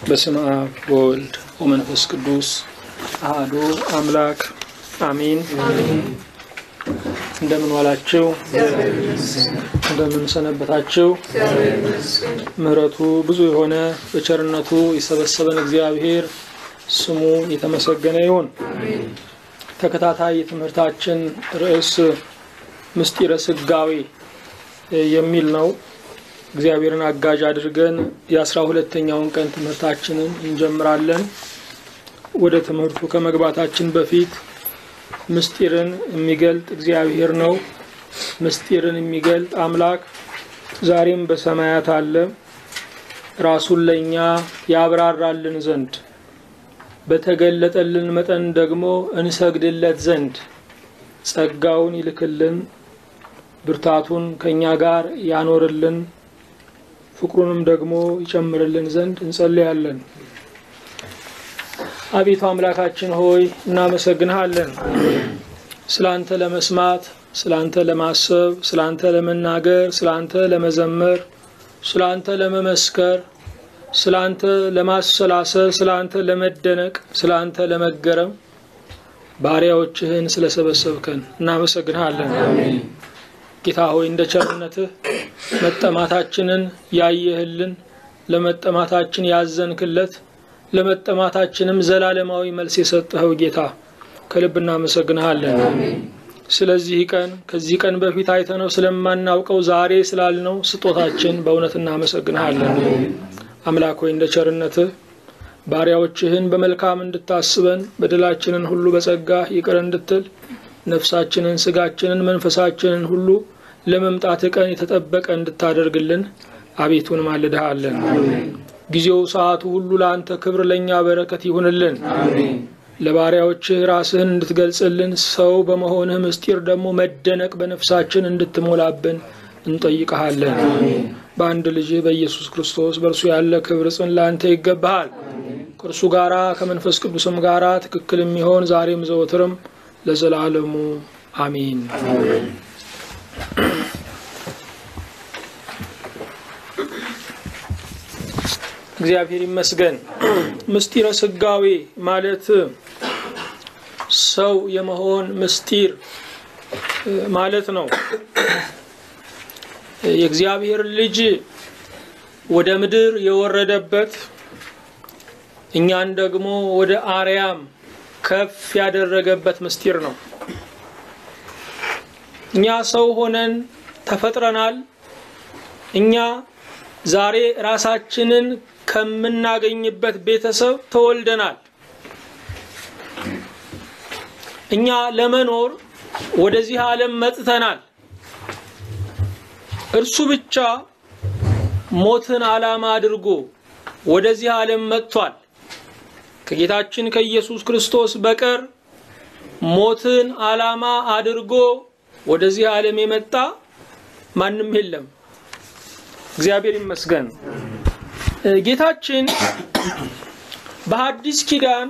በስመ አብ ወወልድ ወመንፈስ ቅዱስ አሐዱ አምላክ አሜን። እንደምን ዋላችሁ? እንደምን ሰነበታችሁ? ምህረቱ ብዙ የሆነ በቸርነቱ የሰበሰበን እግዚአብሔር ስሙ የተመሰገነ ይሁን። ተከታታይ የትምህርታችን ርዕስ ምስጢረ ስጋዌ የሚል ነው። እግዚአብሔርን አጋዥ አድርገን የ12ኛውን ቀን ትምህርታችንን እንጀምራለን። ወደ ትምህርቱ ከመግባታችን በፊት ምስጢርን የሚገልጥ እግዚአብሔር ነው። ምስጢርን የሚገልጥ አምላክ ዛሬም በሰማያት አለ። ራሱን ለኛ ያብራራልን ዘንድ በተገለጠልን መጠን ደግሞ እንሰግድለት ዘንድ ጸጋውን ይልክልን፣ ብርታቱን ከኛ ጋር ያኖርልን፣ ፍቅሩንም ደግሞ ይጨምርልን ዘንድ እንጸልያለን። አቤቱ አምላካችን ሆይ እናመሰግንሃለን። ስላንተ ለመስማት፣ ስላንተ ለማሰብ፣ ስላንተ ለመናገር፣ ስላንተ ለመዘመር፣ ስላንተ ለመመስከር፣ ስላንተ ለማሰላሰል፣ ስላንተ ለመደነቅ፣ ስላንተ ለመገረም ባሪያዎችህን ስለሰበሰብከን እናመሰግንሃለን። አሜን። ጌታ ሆይ እንደ ቸርነትህ መጠማታችንን ያየህልን፣ ለመጠማታችን ያዘንክለት፣ ለመጠማታችንም ዘላለማዊ መልስ የሰጠኸው ጌታ ከልብ እናመሰግንሃለን። አሜን። ስለዚህ ቀን ከዚህ ቀን በፊት አይተነው ስለማናውቀው ዛሬ ስላልነው ስጦታችን በእውነት እናመሰግንሃለን። አምላክ ሆይ እንደ ቸርነትህ ባሪያዎችህን በመልካም እንድታስበን፣ በደላችንን ሁሉ በጸጋህ ይቅር እንድትል፣ ነፍሳችንን፣ ስጋችንን፣ መንፈሳችንን ሁሉ ለመምጣት ቀን የተጠበቀ እንድታደርግልን አቤቱን ማልደሃለን። ጊዜው ሰዓቱ ሁሉ ለአንተ ክብር ለኛ በረከት ይሁንልን። አሜን። ለባሪያዎችህ ራስህን እንድትገልጽልን፣ ሰው በመሆንህ ምስጢር ደግሞ መደነቅ በነፍሳችን እንድትሞላብን እንጠይቀሃለን። አሜን። በአንድ ልጅ በኢየሱስ ክርስቶስ በእርሱ ያለ ክብር ጽን ለአንተ ይገባሃል። ከእርሱ ጋራ ከመንፈስ ቅዱስም ጋራ ትክክል የሚሆን ዛሬም ዘወትርም ለዘላለሙ አሜን። እግዚአብሔር ይመስገን። ምስጢረ ስጋዌ ማለት ሰው የመሆን ምስጢር ማለት ነው። የእግዚአብሔር ልጅ ወደ ምድር የወረደበት፣ እኛን ደግሞ ወደ አርያም ከፍ ያደረገበት ምስጢር ነው። እኛ ሰው ሆነን ተፈጥረናል። እኛ ዛሬ ራሳችንን ከምናገኝበት ቤተሰብ ተወልደናል። እኛ ለመኖር ወደዚህ ዓለም መጥተናል። እርሱ ብቻ ሞትን ዓላማ አድርጎ ወደዚህ ዓለም መጥቷል። ከጌታችን ከኢየሱስ ክርስቶስ በቀር ሞትን ዓላማ አድርጎ ወደዚህ ዓለም የመጣ ማንም የለም። እግዚአብሔር ይመስገን። ጌታችን በሐዲስ ኪዳን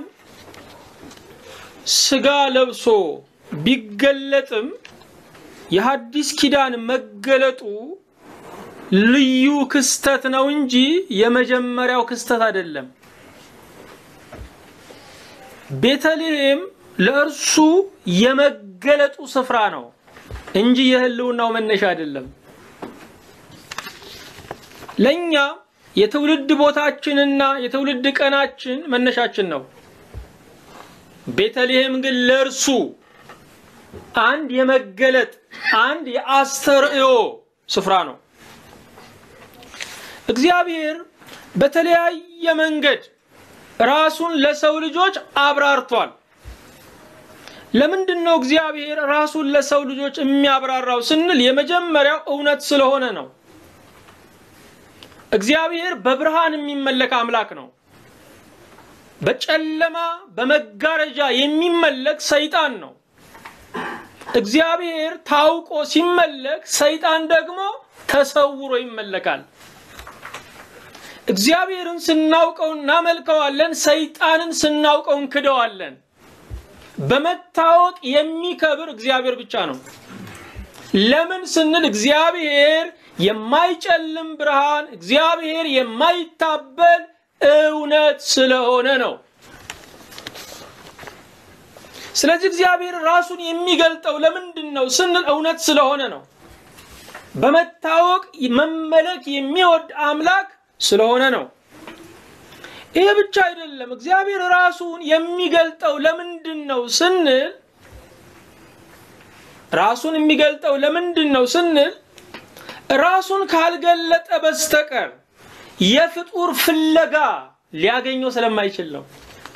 ስጋ ለብሶ ቢገለጥም የሐዲስ ኪዳን መገለጡ ልዩ ክስተት ነው እንጂ የመጀመሪያው ክስተት አይደለም። ቤተልሔም ለእርሱ የመገለጡ ስፍራ ነው እንጂ የህልውናው መነሻ አይደለም። ለኛ የትውልድ ቦታችንና የትውልድ ቀናችን መነሻችን ነው። ቤተልሔም ግን ለእርሱ አንድ የመገለጥ አንድ የአስተርእዮ ስፍራ ነው። እግዚአብሔር በተለያየ መንገድ ራሱን ለሰው ልጆች አብራርቷል። ለምንድነው እግዚአብሔር ራሱን ለሰው ልጆች የሚያብራራው ስንል የመጀመሪያው እውነት ስለሆነ ነው። እግዚአብሔር በብርሃን የሚመለክ አምላክ ነው። በጨለማ በመጋረጃ የሚመለክ ሰይጣን ነው። እግዚአብሔር ታውቆ ሲመለክ፣ ሰይጣን ደግሞ ተሰውሮ ይመለካል። እግዚአብሔርን ስናውቀው እናመልከዋለን፣ ሰይጣንን ስናውቀው እንክደዋለን። በመታወቅ የሚከብር እግዚአብሔር ብቻ ነው። ለምን ስንል እግዚአብሔር የማይጨልም ብርሃን፣ እግዚአብሔር የማይታበል እውነት ስለሆነ ነው። ስለዚህ እግዚአብሔር ራሱን የሚገልጠው ለምንድነው ስንል እውነት ስለሆነ ነው። በመታወቅ መመለክ የሚወድ አምላክ ስለሆነ ነው። ይሄ ብቻ አይደለም። እግዚአብሔር ራሱን የሚገልጠው ለምንድነው ስንል ራሱን ካልገለጠ በስተቀር የፍጡር ፍለጋ ሊያገኘው ስለማይችል ነው።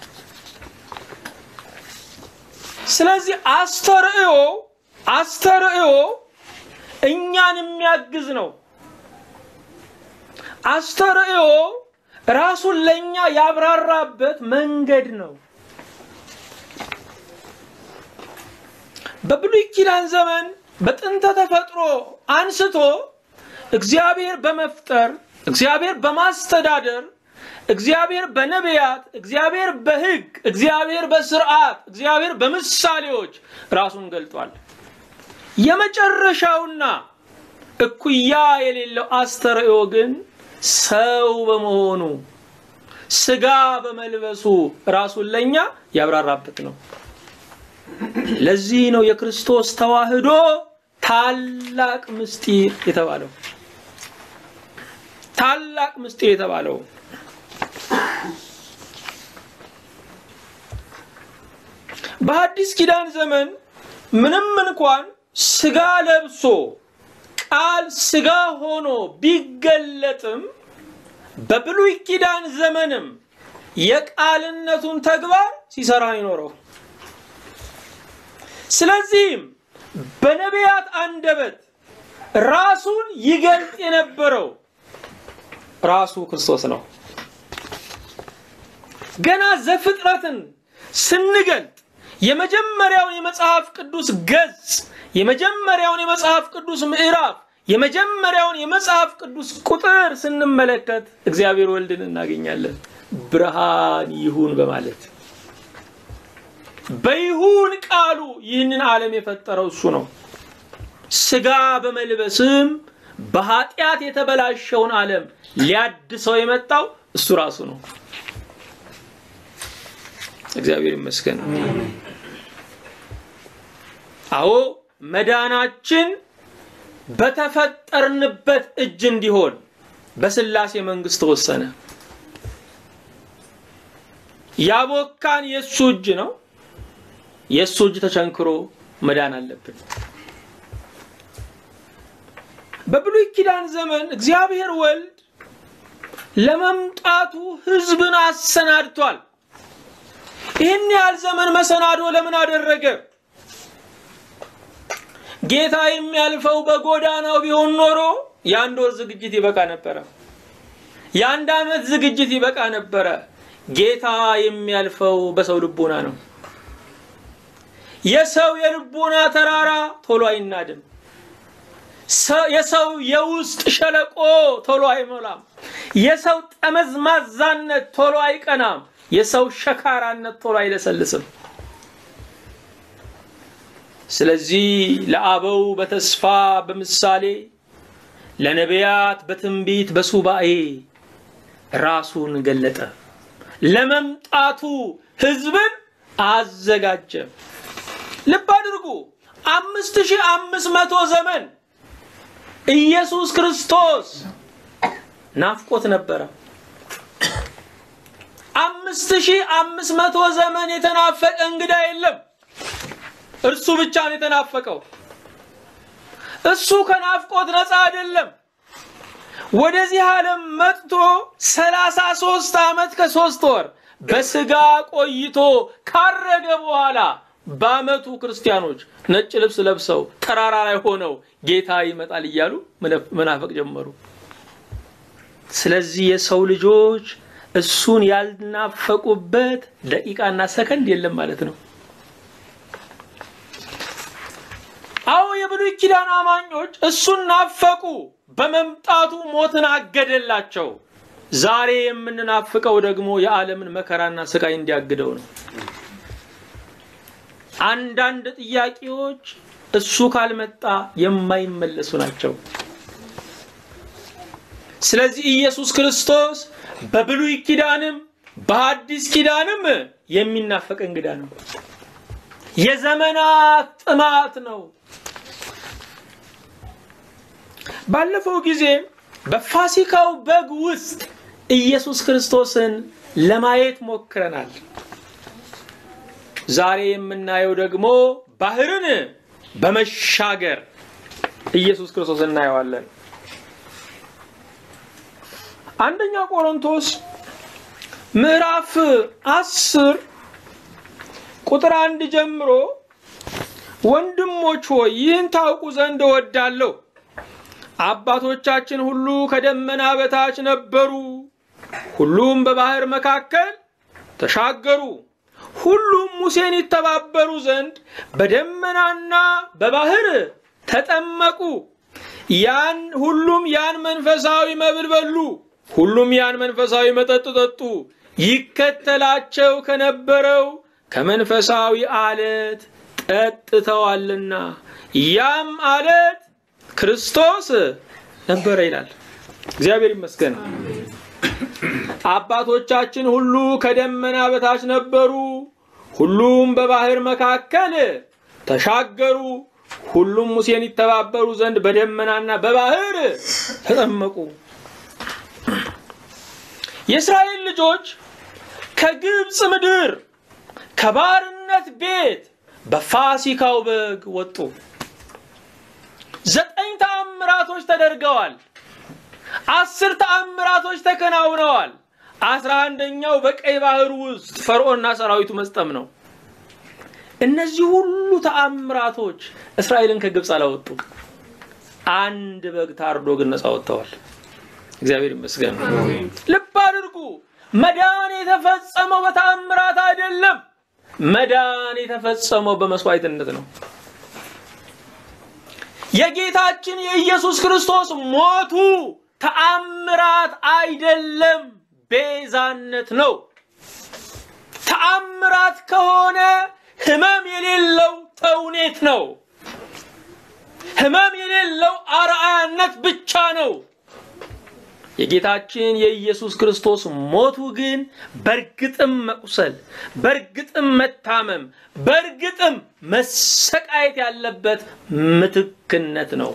ስለዚህ አስተርእዮ እኛን የሚያግዝ ነው። አስተርእዮ ራሱን ለኛ ያብራራበት መንገድ ነው። በብሉይ ኪዳን ዘመን በጥንተ ተፈጥሮ አንስቶ እግዚአብሔር በመፍጠር፣ እግዚአብሔር በማስተዳደር፣ እግዚአብሔር በነቢያት፣ እግዚአብሔር በሕግ፣ እግዚአብሔር በሥርዓት፣ እግዚአብሔር በምሳሌዎች ራሱን ገልጧል። የመጨረሻውና እኩያ የሌለው አስተርእዮ ግን ሰው በመሆኑ ስጋ በመልበሱ ራሱን ለኛ ያብራራበት ነው። ለዚህ ነው የክርስቶስ ተዋህዶ ታላቅ ምስጢር የተባለው። በሐዲስ ኪዳን ዘመን ምንም እንኳን ስጋ ለብሶ ቃል ስጋ ሆኖ ቢገለጥም በብሉይ ኪዳን ዘመንም የቃልነቱን ተግባር ሲሰራ ይኖረው። ስለዚህም በነቢያት አንደበት ራሱን ይገልጥ የነበረው ራሱ ክርስቶስ ነው። ገና ዘፍጥረትን ስንገልጥ የመጀመሪያውን የመጽሐፍ ቅዱስ ገጽ፣ የመጀመሪያውን የመጽሐፍ ቅዱስ ምዕራፍ፣ የመጀመሪያውን የመጽሐፍ ቅዱስ ቁጥር ስንመለከት እግዚአብሔር ወልድን እናገኛለን። ብርሃን ይሁን በማለት በይሁን ቃሉ ይህንን ዓለም የፈጠረው እሱ ነው። ስጋ በመልበስም በኃጢአት የተበላሸውን ዓለም ሊያድሰው የመጣው እሱ ራሱ ነው። እግዚአብሔር ይመስገን። አዎ መዳናችን በተፈጠርንበት እጅ እንዲሆን በስላሴ መንግስት ተወሰነ። ያቦካን የሱ እጅ ነው። የሱ እጅ ተቸንክሮ መዳን አለብን። በብሉይ ኪዳን ዘመን እግዚአብሔር ወልድ ለመምጣቱ ሕዝብን አሰናድቷል። ይህን ያህል ዘመን መሰናዶ ለምን አደረገ? ጌታ የሚያልፈው በጎዳናው ቢሆን ኖሮ የአንድ ወር ዝግጅት ይበቃ ነበር። የአንድ ዓመት ዝግጅት ይበቃ ነበር። ጌታ የሚያልፈው በሰው ልቦና ነው። የሰው የልቦና ተራራ ቶሎ አይናድም። የሰው የውስጥ ሸለቆ ቶሎ አይሞላም። የሰው ጠመዝማዛነት ቶሎ አይቀናም። የሰው ሸካራነት ቶሎ አይለሰልስም። ስለዚህ ለአበው በተስፋ በምሳሌ ለነቢያት በትንቢት በሱባኤ ራሱን ገለጠ። ለመምጣቱ ሕዝብን አዘጋጀ። ልብ አድርጉ። 5500 ዘመን ኢየሱስ ክርስቶስ ናፍቆት ነበረ። 5500 ዘመን የተናፈቀ እንግዳ የለም። እርሱ ብቻ ነው የተናፈቀው። እሱ ከናፍቆት ነፃ አይደለም። ወደዚህ ዓለም መጥቶ 33 ዓመት ከ3 ወር በስጋ ቆይቶ ካረገ በኋላ በአመቱ ክርስቲያኖች ነጭ ልብስ ለብሰው ተራራ ላይ ሆነው ጌታ ይመጣል እያሉ መናፈቅ ጀመሩ። ስለዚህ የሰው ልጆች እሱን ያልናፈቁበት ደቂቃና ሰከንድ የለም ማለት ነው። አዎ የብሉይ ኪዳን አማኞች እሱን ናፈቁ። በመምጣቱ ሞትን አገደላቸው። ዛሬ የምንናፍቀው ደግሞ የዓለምን መከራና ስቃይ እንዲያግደው ነው። አንዳንድ ጥያቄዎች እሱ ካልመጣ የማይመለሱ ናቸው። ስለዚህ ኢየሱስ ክርስቶስ በብሉይ ኪዳንም በሐዲስ ኪዳንም የሚናፈቅ እንግዳ ነው። የዘመናት ጥማት ነው። ባለፈው ጊዜ በፋሲካው በግ ውስጥ ኢየሱስ ክርስቶስን ለማየት ሞክረናል። ዛሬ የምናየው ደግሞ ባህርን በመሻገር ኢየሱስ ክርስቶስን እናየዋለን። አንደኛ ቆሮንቶስ ምዕራፍ 10 ቁጥር 1 ጀምሮ ወንድሞች ሆይ ይህን ታውቁ ዘንድ እወዳለሁ፣ አባቶቻችን ሁሉ ከደመና በታች ነበሩ፣ ሁሉም በባህር መካከል ተሻገሩ፣ ሁሉም ሙሴን ይተባበሩ ዘንድ በደመናና በባህር ተጠመቁ፣ ሁሉም ያን መንፈሳዊ መብል በሉ፣ ሁሉም ያን መንፈሳዊ መጠጥ ጠጡ፣ ይከተላቸው ከነበረው ከመንፈሳዊ አለት ጠጥተዋልና ያም አለት ክርስቶስ ነበር ይላል። እግዚአብሔር ይመስገን። አባቶቻችን ሁሉ ከደመና በታች ነበሩ፣ ሁሉም በባህር መካከል ተሻገሩ፣ ሁሉም ሙሴን ይተባበሩ ዘንድ በደመናና በባህር ተጠመቁ። የእስራኤል ልጆች ከግብጽ ምድር ከባርነት ቤት በፋሲካው በግ ወጡ። 9 ተአምራቶች ተደርገዋል። 10 ተአምራቶች ተከናውነዋል። 11ኛው በቀይ ባህር ውስጥ ፈርዖንና ሰራዊቱ መስጠም ነው። እነዚህ ሁሉ ተአምራቶች እስራኤልን ከግብጽ አላወጡ። አንድ በግ ታርዶ ግን ነፃ ወጥተዋል። እግዚአብሔር ይመስገን። ልብ አድርጉ። መዳን የተፈጸመው በተአምራት አይደለም። መዳን የተፈጸመው በመስዋዕትነት ነው። የጌታችን የኢየሱስ ክርስቶስ ሞቱ ተአምራት አይደለም፣ ቤዛነት ነው። ተአምራት ከሆነ ህመም የሌለው ተውኔት ነው። ህመም የሌለው አርአያነት ብቻ ነው። የጌታችን የኢየሱስ ክርስቶስ ሞቱ ግን በርግጥም መቁሰል፣ በርግጥም መታመም፣ በርግጥም መሰቃየት ያለበት ምትክነት ነው።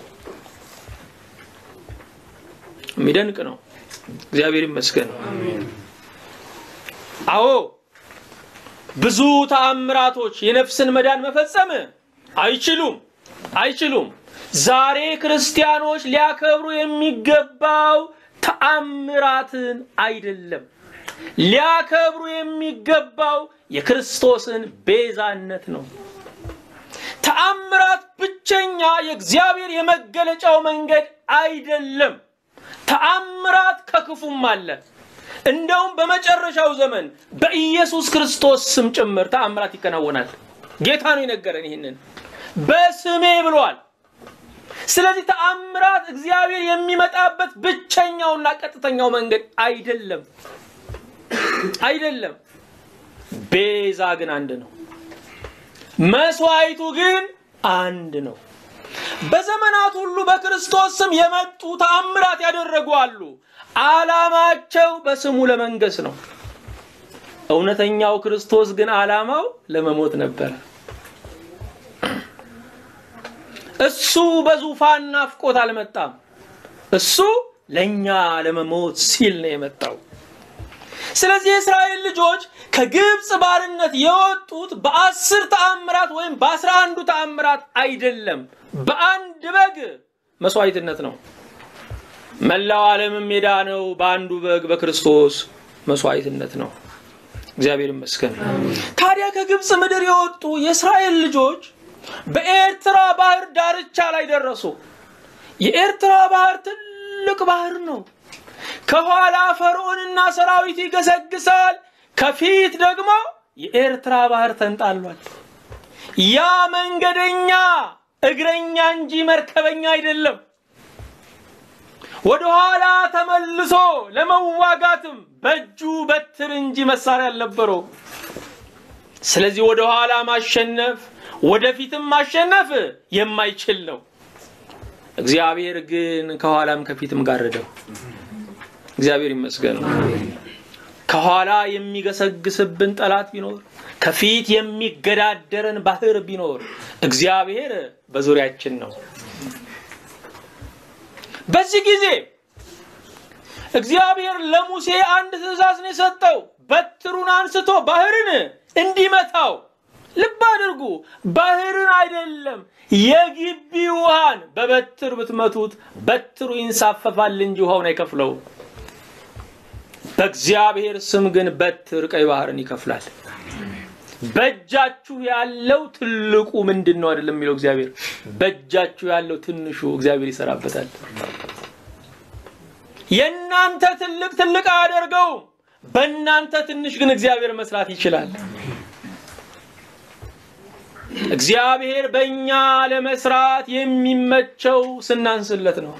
የሚደንቅ ነው። እግዚአብሔር ይመስገን። አዎ ብዙ ተአምራቶች የነፍስን መዳን መፈጸም አይችሉም። ዛሬ ክርስቲያኖች ሊያከብሩ የሚገባው ተአምራትን አይደለም። ሊያከብሩ የሚገባው የክርስቶስን ቤዛነት ነው። ተአምራት ብቸኛ የእግዚአብሔር የመገለጫው መንገድ አይደለም። ተአምራት ከክፉም አለ። እንደውም በመጨረሻው ዘመን በኢየሱስ ክርስቶስ ስም ጭምር ተአምራት ይከናወናል። ጌታ ነው የነገረን ይሄንን በስሜ ብሏል። ስለዚህ ተአምራት እግዚአብሔር የሚመጣበት ብቸኛውና ቀጥተኛው መንገድ አይደለም። ቤዛ ግን አንድ ነው። መስዋዕቱ ግን አንድ ነው። በዘመናት ሁሉ በክርስቶስ ስም የመጡ ተአምራት ያደረጉ አሉ። ዓላማቸው በስሙ ለመንገስ ነው። እውነተኛው ክርስቶስ ግን ዓላማው ለመሞት ነበር። እሱ በዙፋን ናፍቆት አልመጣም። እሱ ለኛ ለመሞት ሲል ነው የመጣው። ስለዚህ የእስራኤል ልጆች ከግብጽ ባርነት የወጡት በ10 ተአምራት ወይም በ11 ተአምራት አይደለም፣ በአንድ በግ መስዋዕትነት ነው። መላው ዓለምም የዳነው በአንዱ በግ በክርስቶስ መስዋዕትነት ነው። እግዚአብሔር ይመስገን። ታዲያ ከግብጽ ምድር የወጡ የእስራኤል ልጆች በኤርትራ ባህር ዳርቻ ላይ ደረሱ። የኤርትራ ባህር ትልቅ ባህር ነው። ከኋላ ፈርዖንና ሰራዊቱ ይገሰግሳል፣ ከፊት ደግሞ የኤርትራ ባህር ተንጣሏል። ያ መንገደኛ እግረኛ እንጂ መርከበኛ አይደለም። ወደ ኋላ ተመልሶ ለመዋጋትም በእጁ በትር እንጂ መሳሪያ አልነበረው። ስለዚህ ወደ ኋላ ማሸነፍ ወደፊትም ማሸነፍ የማይችል ነው። እግዚአብሔር ግን ከኋላም ከፊትም ጋረደው። እግዚአብሔር ይመስገን። ከኋላ የሚገሰግስብን ጠላት ቢኖር ከፊት የሚገዳደረን ባህር ቢኖር እግዚአብሔር በዙሪያችን ነው። በዚህ ጊዜ እግዚአብሔር ለሙሴ አንድ ትእዛዝ ነው የሰጠው። በትሩን አንስቶ ባህርን እንዲመታው። ልብ አድርጉ፣ ባህርን አይደለም የግቢ ውሃን በበትር ብትመቱት በትሩ ይንሳፈፋል እንጂ ውሃውን አይከፍለው። በእግዚአብሔር ስም ግን በትር ቀይ ባህርን ይከፍላል። በእጃችሁ ያለው ትልቁ ምንድነው አይደለም የሚለው እግዚአብሔር፣ በእጃችሁ ያለው ትንሹ እግዚአብሔር ይሰራበታል። የናንተ ትልቅ አያደርገው፣ በእናንተ ትንሽ ግን እግዚአብሔር መስራት ይችላል። እግዚአብሔር በእኛ ለመስራት የሚመቸው ስናንስለት ነው።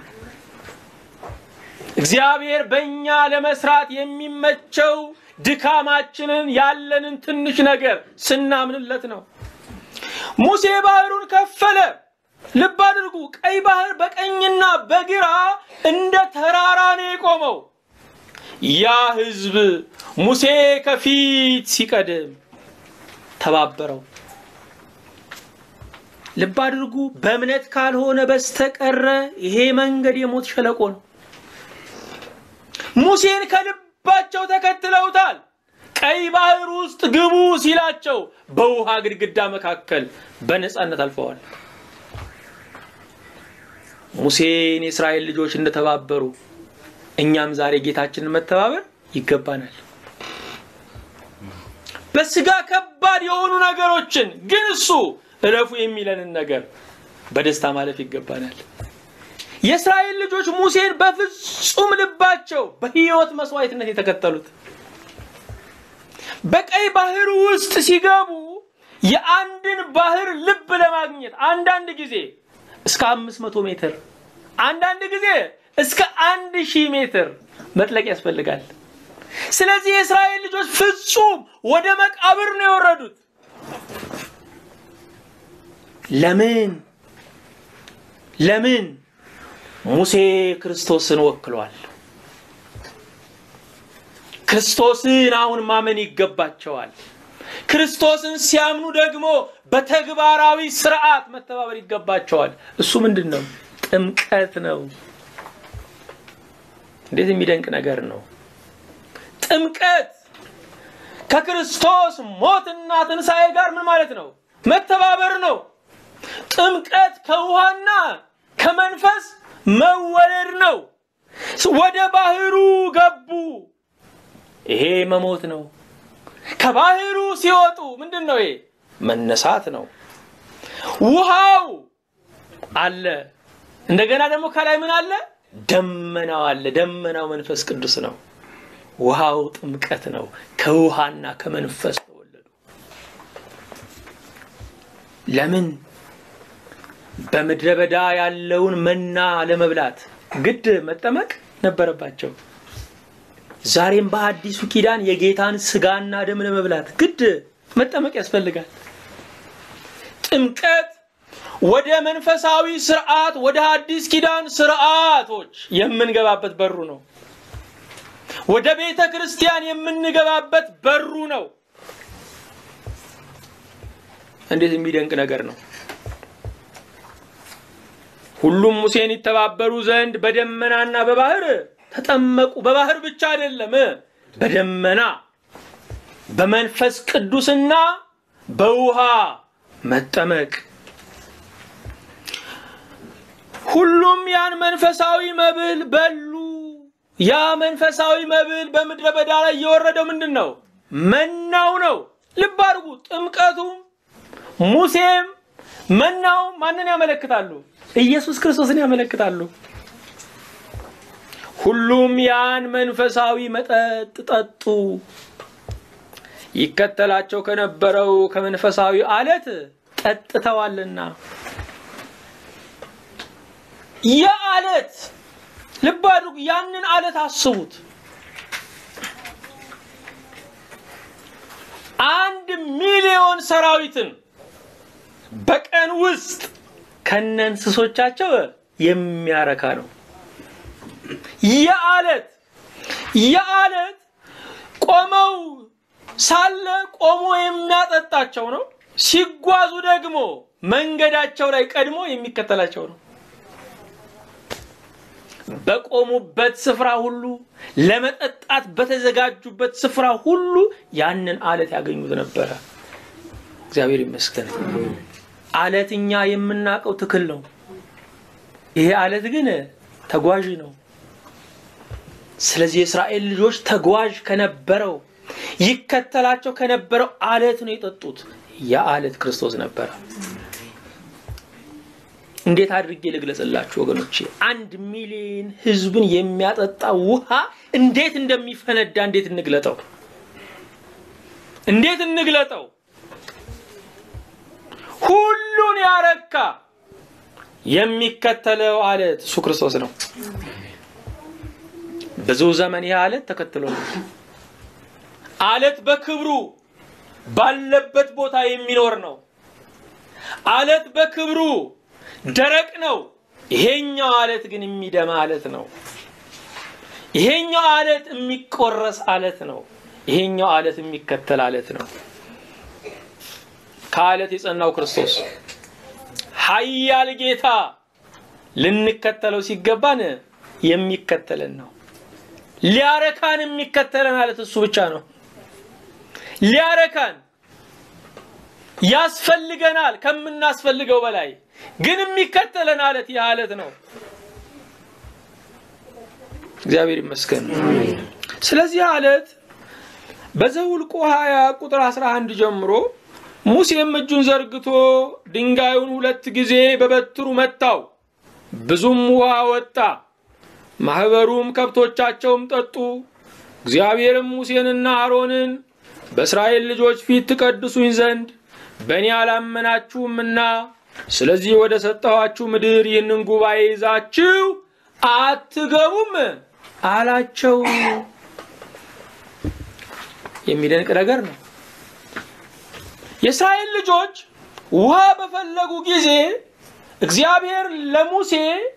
እግዚአብሔር በእኛ ለመስራት የሚመቸው ድካማችንን ያለንን ትንሽ ነገር ስናምንለት ነው። ሙሴ ባህሩን ከፈለ። ልብ አድርጉ፣ ቀይ ባህር በቀኝና በግራ እንደ ተራራ ነው የቆመው። ያ ሕዝብ ሙሴ ከፊት ሲቀድም ተባበረው። ልብ አድርጉ፣ በእምነት ካልሆነ በስተቀር ይሄ መንገድ የሞት ሸለቆ ነው። ሙሴን ከልባቸው ተከትለውታል። ቀይ ባህር ውስጥ ግቡ ሲላቸው በውሃ ግድግዳ መካከል በነጻነት አልፈዋል። ሙሴን የእስራኤል ልጆች እንደተባበሩ እኛም ዛሬ ጌታችንን መተባበር ይገባናል። በስጋ ከባድ የሆኑ ነገሮችን ግን እሱ እረፉ የሚለንን ነገር በደስታ ማለፍ ይገባናል። የእስራኤል ልጆች ሙሴን በፍጹም ልባቸው በሕይወት መስዋዕትነት የተከተሉት። በቀይ ባህር ውስጥ ሲገቡ የአንድን ባህር ልብ ለማግኘት አንዳንድ ጊዜ እስከ 500 ሜትር አንዳንድ ጊዜ እስከ 1000 ሜትር መጥለቅ ያስፈልጋል። ስለዚህ የእስራኤል ልጆች ፍጹም ወደ መቃብር ነው የወረዱት። ለምን ሙሴ ክርስቶስን ወክሏል። ክርስቶስን አሁን ማመን ይገባቸዋል። ክርስቶስን ሲያምኑ ደግሞ በተግባራዊ ሥርዓት መተባበር ይገባቸዋል። እሱ ምንድነው? ጥምቀት ነው። እንዴት የሚደንቅ ነገር ነው! ጥምቀት ከክርስቶስ ሞትና ትንሣኤ ጋር ምን ማለት ነው? መተባበር ነው። ጥምቀት ከውሃና ከመንፈስ መወለድ ነው። ወደ ባህሩ ገቡ። ይሄ መሞት ነው። ከባህሩ ሲወጡ ምንድነው? ይሄ መነሳት ነው። ውሃው አለ፣ እንደገና ደግሞ ከላይ ምን አለ? ደመናው አለ። ደመናው መንፈስ ቅዱስ ነው። ውሃው ጥምቀት ነው። ከውሃና ከመንፈስ ተወለዱ። ለምን? በምድረ በዳ ያለውን መና ለመብላት ግድ መጠመቅ ነበረባቸው። ዛሬም በአዲሱ ኪዳን የጌታን ስጋና ደም ለመብላት ግድ መጠመቅ ያስፈልጋል። ጥምቀት ወደ መንፈሳዊ ሥርዓት ወደ አዲስ ኪዳን ሥርዓቶች የምንገባበት በሩ ነው። ወደ ቤተ ክርስቲያን የምንገባበት በሩ ነው። እንዴት የሚደንቅ ነገር ነው! ሁሉም ሙሴን ይተባበሩ ዘንድ በደመናና በባህር ተጠመቁ። በባህር ብቻ አይደለም፣ በደመና በመንፈስ ቅዱስና በውሃ መጠመቅ። ሁሉም ያን መንፈሳዊ መብል በሉ። ያ መንፈሳዊ መብል በምድረ በዳ ላይ የወረደው ምንድነው? መናው ነው። ልብ አድርጉ፣ ጥምቀቱም ሙሴም መናው ማንን ያመለክታሉ? ኢየሱስ ክርስቶስን ያመለክታሉ። ሁሉም ያን መንፈሳዊ መጠጥ ጠጡ። ይከተላቸው ከነበረው ከመንፈሳዊ አለት ጠጥተዋልና። ያ አለት ልብ አድርጉ፣ ያንን አለት አስቡት። 1 ሚሊዮን ሰራዊትን በቀን ውስጥ ከነንስሶቻቸው የሚያረካ ነው። ያ አለት የአለት ቆመው ሳለ ቆሞ የሚያጠጣቸው ነው። ሲጓዙ ደግሞ መንገዳቸው ላይ ቀድሞ የሚከተላቸው ነው። በቆሙበት ስፍራ ሁሉ ለመጠጣት በተዘጋጁበት ስፍራ ሁሉ ያንን አለት ያገኙት ነበር። እግዚአብሔር ይመስገን። አለትኛ የምናቀው ትክል ነው። ይሄ አለት ግን ተጓዥ ነው። ስለዚህ የእስራኤል ልጆች ተጓዥ ከነበረው ይከተላቸው ከነበረው አለት ነው የጠጡት። ያ አለት ክርስቶስ ነበር። እንዴት አድርጌ ልግለጽላችሁ ወገኖቼ? 1 ሚሊዮን ህዝብን የሚያጠጣ ውሃ እንዴት እንደሚፈነዳ እንዴት እንግለጠው? እንዴት እንግለጠው? ሁሉን ያረካ የሚከተለው አለት እሱ ክርስቶስ ነው። ብዙ ዘመን ያ አለት ተከትሎ አለት በክብሩ ባለበት ቦታ የሚኖር ነው። አለት በክብሩ ደረቅ ነው። ይሄኛው አለት ግን የሚደማ አለት ነው። ይሄኛው አለት የሚቆረስ አለት ነው። ይሄኛው አለት የሚከተል አለት ነው። ከአለት የጸናው ክርስቶስ ኃያል ጌታ ልንከተለው ሲገባን የሚከተለን ነው። ሊያረካን የሚከተለን አለት እሱ ብቻ ነው። ሊያረካን ያስፈልገናል ከምናስፈልገው በላይ ግን የሚከተለን አለት ያ አለት ነው። እግዚአብሔር ይመስገን። ስለዚህ አለት በዘኍልቍ 20 ቁጥር 11 ጀምሮ ሙሴም እጁን ዘርግቶ ድንጋዩን 2 ጊዜ በበትሩ መታው፣ ብዙም ውሃ ወጣ፣ ማህበሩም ከብቶቻቸውም ጠጡ። እግዚአብሔርም ሙሴንና አሮንን በእስራኤል ልጆች ፊት ትቀድሱኝ ዘንድ በእኔ አላመናችሁምና ስለዚህ ወደ ሰጠኋችሁ ምድር ይህንን ጉባኤ ይዛችሁ አትገቡም አላቸው። የሚደንቅ ነገር ነው። የእስራኤል ልጆች ውሃ በፈለጉ ጊዜ እግዚአብሔር ለሙሴ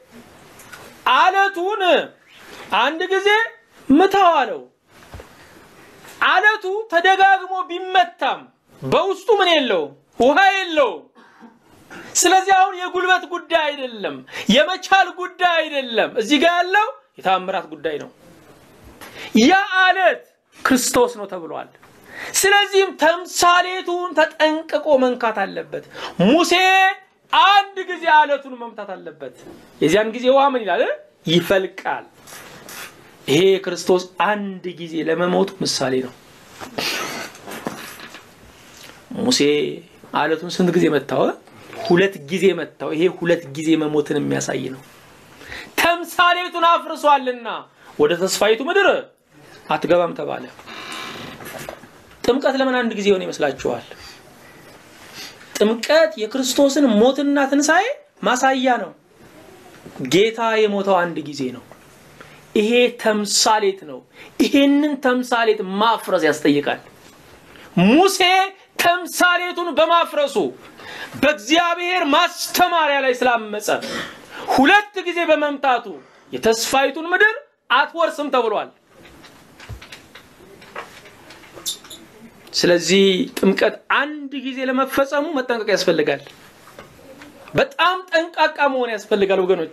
አለቱን 1 ጊዜ ምታው አለው። አለቱ ተደጋግሞ ቢመታም በውስጡ ምን የለው? ውሃ የለው። ስለዚህ አሁን የጉልበት ጉዳይ አይደለም፣ የመቻል ጉዳይ አይደለም። እዚህ ጋር ያለው የታምራት ጉዳይ ነው። ያ አለት ክርስቶስ ነው ተብሏል። ስለዚህም ተምሳሌቱን ተጠንቅቆ መንካት አለበት። ሙሴ 1 ጊዜ አለቱን መምታት አለበት። የዚያን ጊዜ ውሃ ምን ይላል? ይፈልቃል። ይሄ ክርስቶስ 1 ጊዜ ለመሞት ምሳሌ ነው። ሙሴ አለቱን ስንት ጊዜ መታው? 2 ጊዜ መታው። ይሄ 2 ጊዜ መሞትን የሚያሳይ ነው። ተምሳሌቱን አፍርሷልና ወደ ተስፋይቱ ምድር አትገባም ተባለ። ጥምቀት ለምን 1 ጊዜ ሆነ ይመስላችኋል? ጥምቀት የክርስቶስን ሞትና ትንሳኤ ማሳያ ነው። ጌታ የሞተው 1 ጊዜ ነው። ይሄ ተምሳሌት ነው። ይሄንን ተምሳሌት ማፍረስ ያስጠይቃል። ሙሴ ተምሳሌቱን በማፍረሱ በእግዚአብሔር ማስተማሪያ ላይ ስላመፀ 2 ጊዜ በመምታቱ የተስፋይቱን ምድር አትወርስም ተብሏል። ስለዚህ ጥምቀት 1 ጊዜ ለመፈጸሙ መጠንቀቅ ያስፈልጋል። በጣም ጠንቃቃ መሆን ያስፈልጋል ወገኖቼ።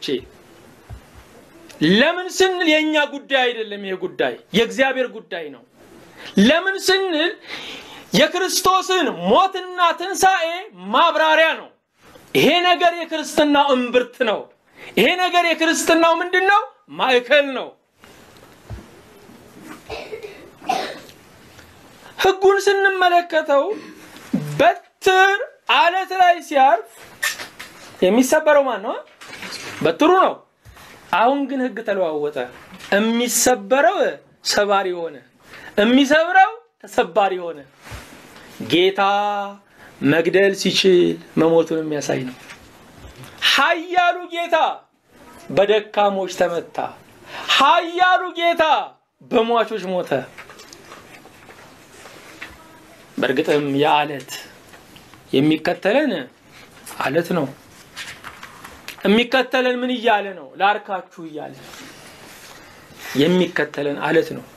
ለምን ስንል የኛ ጉዳይ አይደለም። ይሄ ጉዳይ የእግዚአብሔር ጉዳይ ነው። ለምን ስንል የክርስቶስን ሞትና ትንሳኤ ማብራሪያ ነው። ይሄ ነገር የክርስትናው እምብርት ነው። ይሄ ነገር የክርስትናው ምንድነው? ማዕከል ነው። ሕጉን ስንመለከተው በትር አለት ላይ ሲያርፍ የሚሰበረው ማን ነው? በትሩ ነው። አሁን ግን ሕግ ተለዋወጠ። የሚሰበረው ሰባሪ ሆነ፣ የሚሰብረው ተሰባሪ ሆነ። ጌታ መግደል ሲችል መሞቱን የሚያሳይ ነው። ኃያሉ ጌታ በደካሞች ተመታ። ኃያሉ ጌታ በሟቾች ሞተ። በእርግጥም የአለት የሚከተለን አለት ነው። የሚከተለን ምን እያለ ነው? ላርካችሁ እያለ የሚከተለን አለት ነው።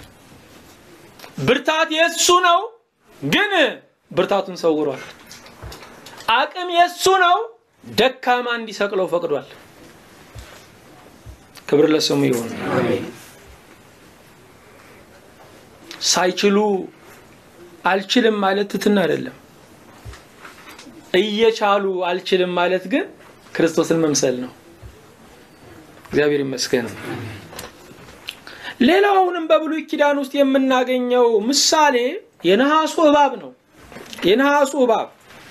ብርታት የሱ ነው፣ ግን ብርታቱን ሰውሯል። አቅም የሱ ነው፣ ደካማ እንዲሰቅለው ፈቅዷል። ክብር ለስሙ ይሁን። አሜን። ሳይችሉ አልችልም ማለት ትትና አይደለም። እየቻሉ አልችልም ማለት ግን ክርስቶስን መምሰል ነው። እግዚአብሔር ይመስገን። ሌላውንም በብሉይ ኪዳን ውስጥ የምናገኘው ምሳሌ የነሐሱ እባብ ነው። የነሐሱ እባብ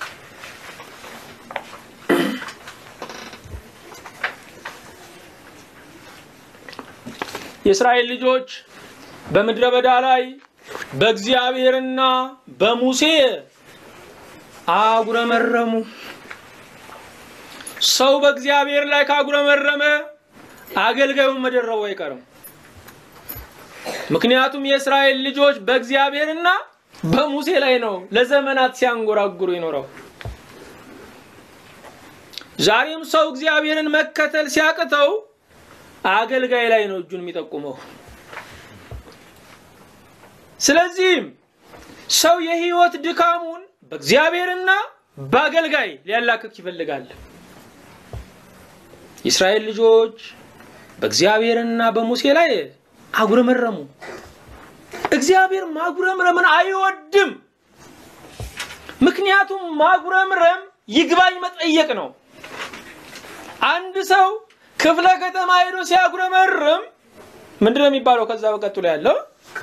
የእስራኤል ልጆች በምድረ በዳ ላይ በእግዚአብሔርና በሙሴ አጉረመረሙ። ሰው በእግዚአብሔር ላይ ካጉረመረመ አገልጋዩን መደረቡ አይቀርም። ምክንያቱም የእስራኤል ልጆች በእግዚአብሔርና በሙሴ ላይ ነው ለዘመናት ሲያንጎራጉሩ ይኖረው። ዛሬም ሰው እግዚአብሔርን መከተል ሲያቅተው አገልጋይ ላይ ነው እጁን የሚጠቁመው። ስለዚህ ሰው የህይወት ድካሙን በእግዚአብሔርና በአገልጋይ ሊያላክክ ይፈልጋል። የእስራኤል ልጆች በእግዚአብሔርና በሙሴ ላይ አጉረመረሙ። እግዚአብሔር ማጉረምረምን አይወድም። ምክንያቱም ማጉረምረም ይግባኝ መጠየቅ ነው። አንድ ሰው ክፍለ ከተማ ሄዶ ሲያጉረመርም ምንድነው የሚባለው? ከዛ በቀጥሎ ያለው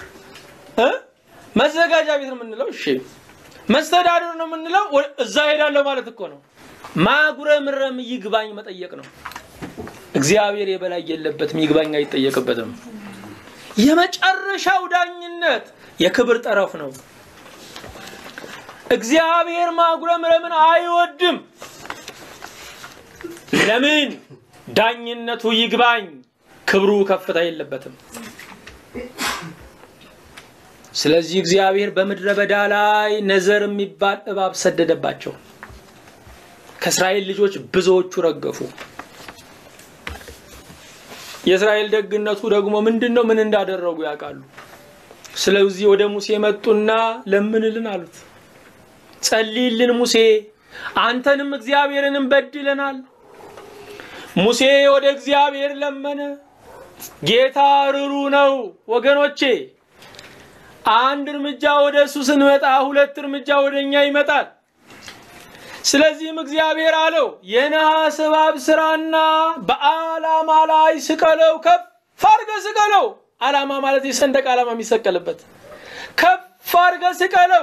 መዘጋጃ ቤት ነው የምንለው። እሺ መስተዳድር ነው የምንለው። እዛ ሄዳለሁ ማለት እኮ ነው። ማጉረምረም ይግባኝ መጠየቅ ነው። እግዚአብሔር የበላይ የለበትም፣ ይግባኝ አይጠየቅበትም። የመጨረሻው ዳኝነት የክብር ጠረፍ ነው። እግዚአብሔር ማጉረምረምን አይወድም። ለምን? ዳኝነቱ ይግባኝ፣ ክብሩ ከፍታ የለበትም። ስለዚህ እግዚአብሔር በምድረ በዳ ላይ ነዘር የሚባል እባብ ሰደደባቸው። ከእስራኤል ልጆች ብዙዎቹ ረገፉ። የእስራኤል ደግነቱ ደግሞ ምንድነው? ምን እንዳደረጉ ያውቃሉ። ስለዚህ ወደ ሙሴ መጡና ለምንልን አሉት። ጸልይልን ሙሴ፣ አንተንም እግዚአብሔርንም በድለናል። ሙሴ ወደ እግዚአብሔር ለመነ። ጌታ ርሩ ነው ወገኖቼ። አንድ እርምጃ ወደሱ ስንመጣ ሁለት እርምጃ ወደኛ ይመጣል። ስለዚህም እግዚአብሔር አለው የነሐስ እባብ ስራና በዓላማ ላይ ስቀለው፣ ከፍ አድርገህ ስቀለው። ዓላማ ማለት የሰንደቅ ዓላማ የሚሰቀልበት። ከፍ አድርገህ ስቀለው።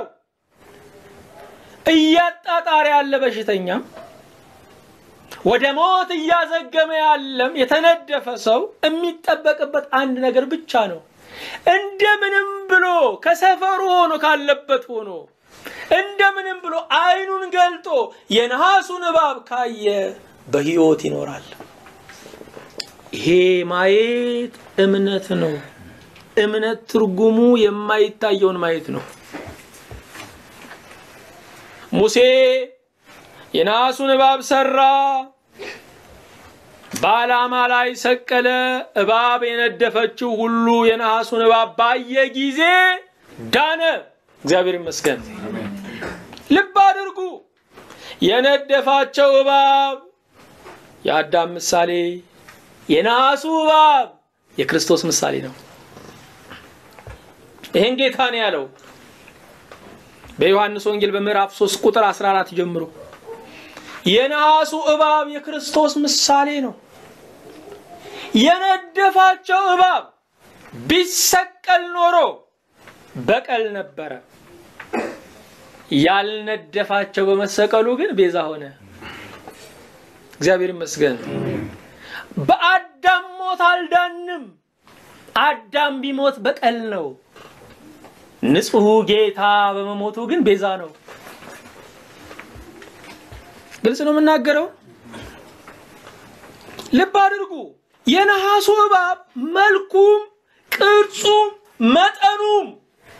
እያጣጣረ ያለ በሽተኛ፣ ወደ ሞት እያዘገመ ያለም የተነደፈ ሰው የሚጠበቅበት አንድ ነገር ብቻ ነው። እንደምንም ብሎ ከሰፈሩ ሆኖ ካለበት ሆኖ እንደምንም ብሎ አይኑን ገልጦ የነሐሱን እባብ ካየ በሕይወት ይኖራል። ይሄ ማየት እምነት ነው። እምነት ትርጉሙ የማይታየውን ማየት ነው። ሙሴ የነሐሱን እባብ ሰራ፣ በዓላማ ላይ ሰቀለ። እባብ የነደፈችው ሁሉ የነሐሱን እባብ ባየ ጊዜ ዳነ። እግዚአብሔር ይመስገን። ልብ አድርጉ። የነደፋቸው እባብ የአዳም ምሳሌ፣ የነሐሱ እባብ የክርስቶስ ምሳሌ ነው። ይሄን ጌታ ነው ያለው በዮሐንስ ወንጌል በምዕራፍ 3 ቁጥር 14 ጀምሮ። የነሐሱ እባብ የክርስቶስ ምሳሌ ነው። የነደፋቸው እባብ ቢሰቀል ኖሮ በቀል ነበረ። ያልነደፋቸው በመሰቀሉ ግን ቤዛ ሆነ። እግዚአብሔር ይመስገን። በአዳም ሞት አልዳንም። አዳም ቢሞት በቀል ነው። ንጹህ ጌታ በመሞቱ ግን ቤዛ ነው። ግልጽ ነው የምናገረው። ልብ አድርጉ። የነሐሱ እባብ መልኩም ቅርጹም መጠኑም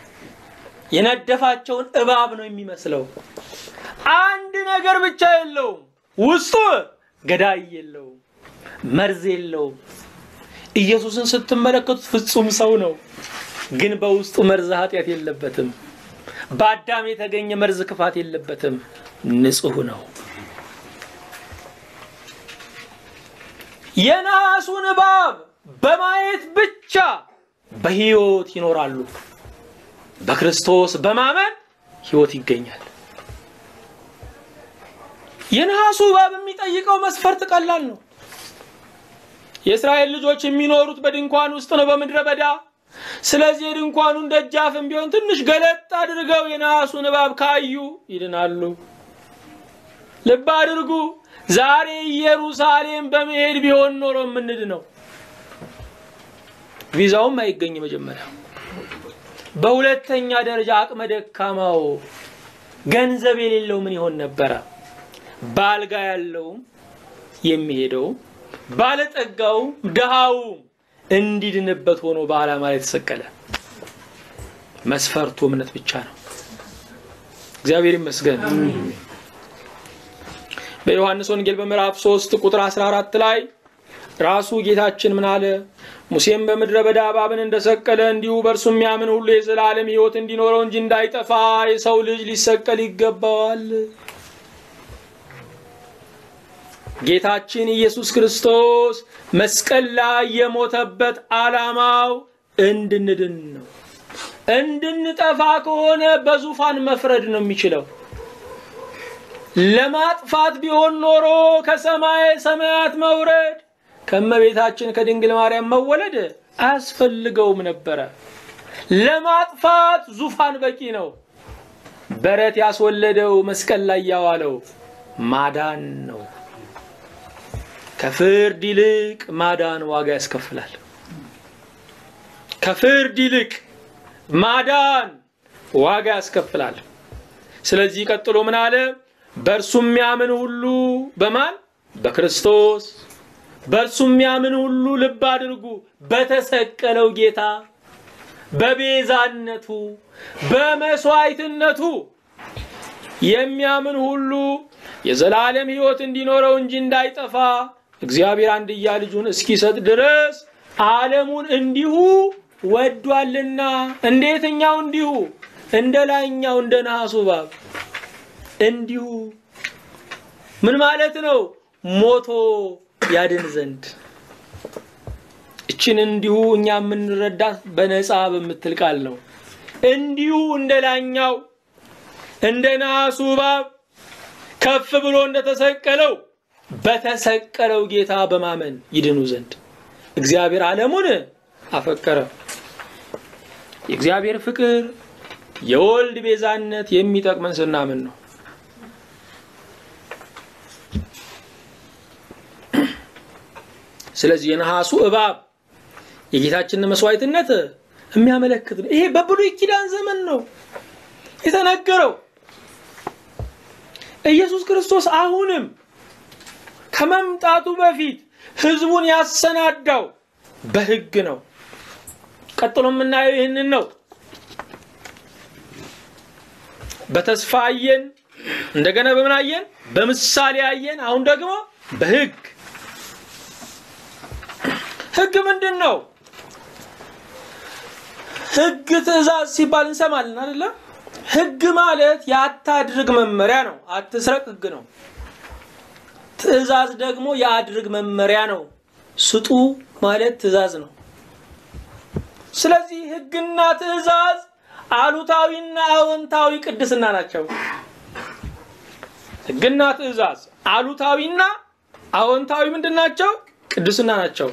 የነደፋቸውን እባብ ነው የሚመስለው። አንድ ነገር ብቻ የለውም፣ ውስጡ ገዳይ የለውም፣ መርዝ የለውም። ኢየሱስን ስትመለከቱት ፍጹም ሰው ነው፣ ግን በውስጡ መርዝ ኃጢአት የለበትም። በአዳም የተገኘ መርዝ ክፋት የለበትም፣ ንጹህ ነው። የነሐሱን እባብ በማየት ብቻ በሕይወት ይኖራሉ። በክርስቶስ በማመን ሕይወት ይገኛል። የነሐሱ እባብ የሚጠይቀው መስፈርት ቀላል ነው። የእስራኤል ልጆች የሚኖሩት በድንኳን ውስጥ ነው፣ በምድረ በዳ። ስለዚህ ድንኳኑን ደጃፍም ቢሆን ትንሽ ገለጥ አድርገው የነሐሱን እባብ ካዩ ይድናሉ። ልብ አድርጉ፣ ዛሬ ኢየሩሳሌም በመሄድ ቢሆን ኖሮ ምንድ ነው? ቪዛውም አይገኝ መጀመሪያ። በሁለተኛ ደረጃ አቅመ ደካማው ገንዘብ የሌለው ምን ይሆን ነበር? ባልጋ ያለው የሚሄደው ባለጠጋው ደሃው እንዲድንበት ሆኖ በዓላማ ላይ ተሰቀለ። መስፈርቱ እምነት ብቻ ነው። እግዚአብሔር ይመስገን። በዮሐንስ ወንጌል በምዕራፍ 3 ቁጥር 14 ላይ ራሱ ጌታችን ምን አለ? ሙሴም በምድረ በዳ እባብን እንደሰቀለ እንዲሁ በእርሱ የሚያምን ሁሉ የዘላለም ሕይወት እንዲኖረው እንጂ እንዳይጠፋ የሰው ልጅ ሊሰቀል ይገባዋል። ጌታችን ኢየሱስ ክርስቶስ መስቀል ላይ የሞተበት ዓላማው እንድንድን ነው። እንድንጠፋ ከሆነ በዙፋን መፍረድ ነው የሚችለው። ለማጥፋት ቢሆን ኖሮ ከሰማይ ሰማያት መውረድ ከመቤታችን ከድንግል ማርያም መወለድ አያስፈልገውም ነበር። ለማጥፋት ዙፋን በቂ ነው። በረት ያስወለደው መስቀል ላይ ያዋለው ማዳን ነው። ከፍርድ ይልቅ ማዳን ዋጋ ያስከፍላል። ከፍርድ ይልቅ ማዳን ዋጋ ያስከፍላል። ስለዚህ ቀጥሎ ምን አለ? በእርሱ የሚያምን ሁሉ በማን? በክርስቶስ። በእርሱ የሚያምን ሁሉ ልብ አድርጉ፣ በተሰቀለው ጌታ በቤዛነቱ በመስዋዕትነቱ የሚያምን ሁሉ የዘላለም ሕይወት እንዲኖረው እንጂ እንዳይጠፋ እግዚአብሔር አንድያ ልጁን እስኪሰጥ ድረስ ዓለሙን እንዲሁ ወዷልና። እንዴትኛው እንዲሁ? እንደላይኛው እንደ ነሐሱ እባብ እንዲሁ። ምን ማለት ነው? ሞቶ ያድን ዘንድ። እችን እንዲሁ እኛ የምንረዳት በነፃ በምትል ቃል ነው። እንዲሁ እንደላይኛው እንደ ነሐሱ እባብ ከፍ ብሎ እንደተሰቀለው በተሰቀለው ጌታ በማመን ይድኑ ዘንድ እግዚአብሔር ዓለሙን አፈቀረ። የእግዚአብሔር ፍቅር የወልድ ቤዛነት የሚጠቅመን ስናምን ነው። ስለዚህ የነሐሱ እባብ የጌታችንን መስዋዕትነት የሚያመለክት ነው። ይሄ በብሉይ ኪዳን ዘመን ነው የተነገረው። ኢየሱስ ክርስቶስ አሁንም ከመምጣቱ በፊት ሕዝቡን ያሰናዳው በሕግ ነው። ቀጥሎ የምናየው ይህንን ነው። በተስፋ አየን፣ እንደገና በምን አየን? በምሳሌ አየን። አሁን ደግሞ በሕግ። ሕግ ምንድነው? ሕግ ትእዛዝ ሲባል እንሰማለን አይደል? ሕግ ማለት ያታድርግ መመሪያ ነው። አትስረቅ ሕግ ነው። ትእዛዝ ደግሞ ያድርግ መመሪያ ነው። ስጡ ማለት ትእዛዝ ነው። ስለዚህ ሕግና ትእዛዝ አሉታዊና አዎንታዊ ቅድስና ናቸው። ሕግና ትእዛዝ አሉታዊና አዎንታዊ ምንድናቸው? ቅድስና ናቸው።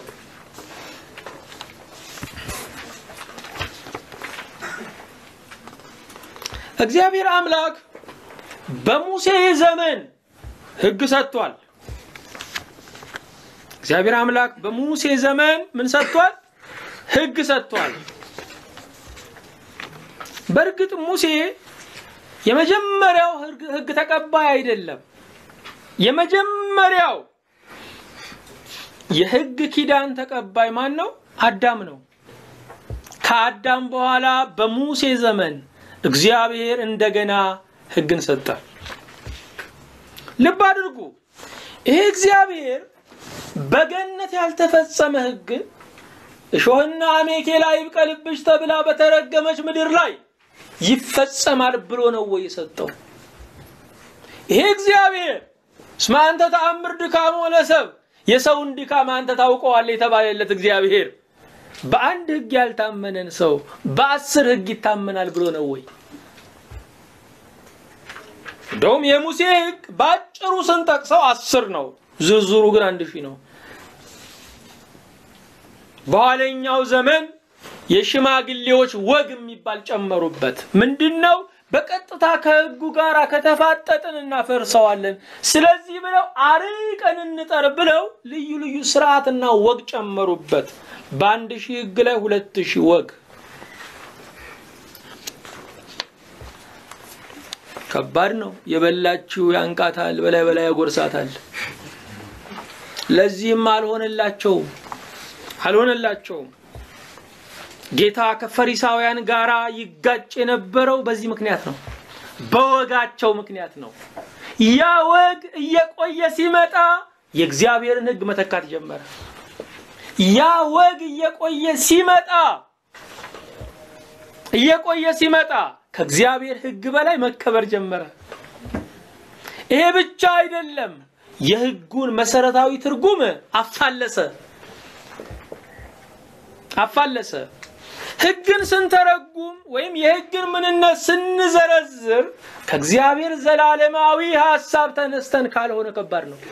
እግዚአብሔር አምላክ በሙሴ ዘመን ሕግ ሰጥቷል። እግዚአብሔር አምላክ በሙሴ ዘመን ምን ሰጥቷል? ሕግ ሰጥቷል። በርግጥ ሙሴ የመጀመሪያው ሕግ ተቀባይ አይደለም። የመጀመሪያው የሕግ ኪዳን ተቀባይ ማን ነው? አዳም ነው። ከአዳም በኋላ በሙሴ ዘመን እግዚአብሔር እንደገና ሕግን ሰጠ። ልብ አድርጉ። ይሄ እግዚአብሔር በገነት ያልተፈጸመ ሕግ እሾህና አሜኬላ ይብቀልብሽ ተብላ በተረገመች ምድር ላይ ይፈጸማል ብሎ ነው ወይ የሰጠው? ይሄ እግዚአብሔር እስመ አንተ ተአምር ድካሞ ለሰብ የሰውን ድካም አንተ ታውቀዋለህ የተባለለት እግዚአብሔር በአንድ ሕግ ያልታመነን ሰው በ10 ሕግ ይታመናል ብሎ ነው ወይ? እንደውም የሙሴ ሕግ ባጭሩ ስንጠቅሰው 10 ነው፣ ዝርዝሩ ግን 1000 ነው። በኋለኛው ዘመን የሽማግሌዎች ወግ የሚባል ጨመሩበት። ምንድነው? በቀጥታ ከሕጉ ጋር ከተፋጠጥን እናፈርሰዋለን። ስለዚህ ብለው አርቀን እንጠር ብለው ልዩ ልዩ ሥርዓትና ወግ ጨመሩበት። በ1000 ሕግ ላይ 2000 ወግ። ከባድ ነው። የበላችሁ ያንቃታል፣ በላይ በላይ ያጎርሳታል። ለዚህም አልሆነላቸውም። ጌታ ከፈሪሳውያን ጋራ ይጋጭ የነበረው በዚህ ምክንያት ነው፣ በወጋቸው ምክንያት ነው። ያ ወግ እየቆየ ሲመጣ የእግዚአብሔርን ሕግ መተካት ጀመረ። ያ ወግ እየቆየ ሲመጣ ከእግዚአብሔር ሕግ በላይ መከበር ጀመረ። ይሄ ብቻ አይደለም፣ የሕጉን መሰረታዊ ትርጉም አፋለሰ። ሕግን ስንተረጉም ወይም የሕግን ምንነት ስንዘረዝር ከእግዚአብሔር ዘላለማዊ ሐሳብ ተነስተን ካልሆነ ከባድ ነው።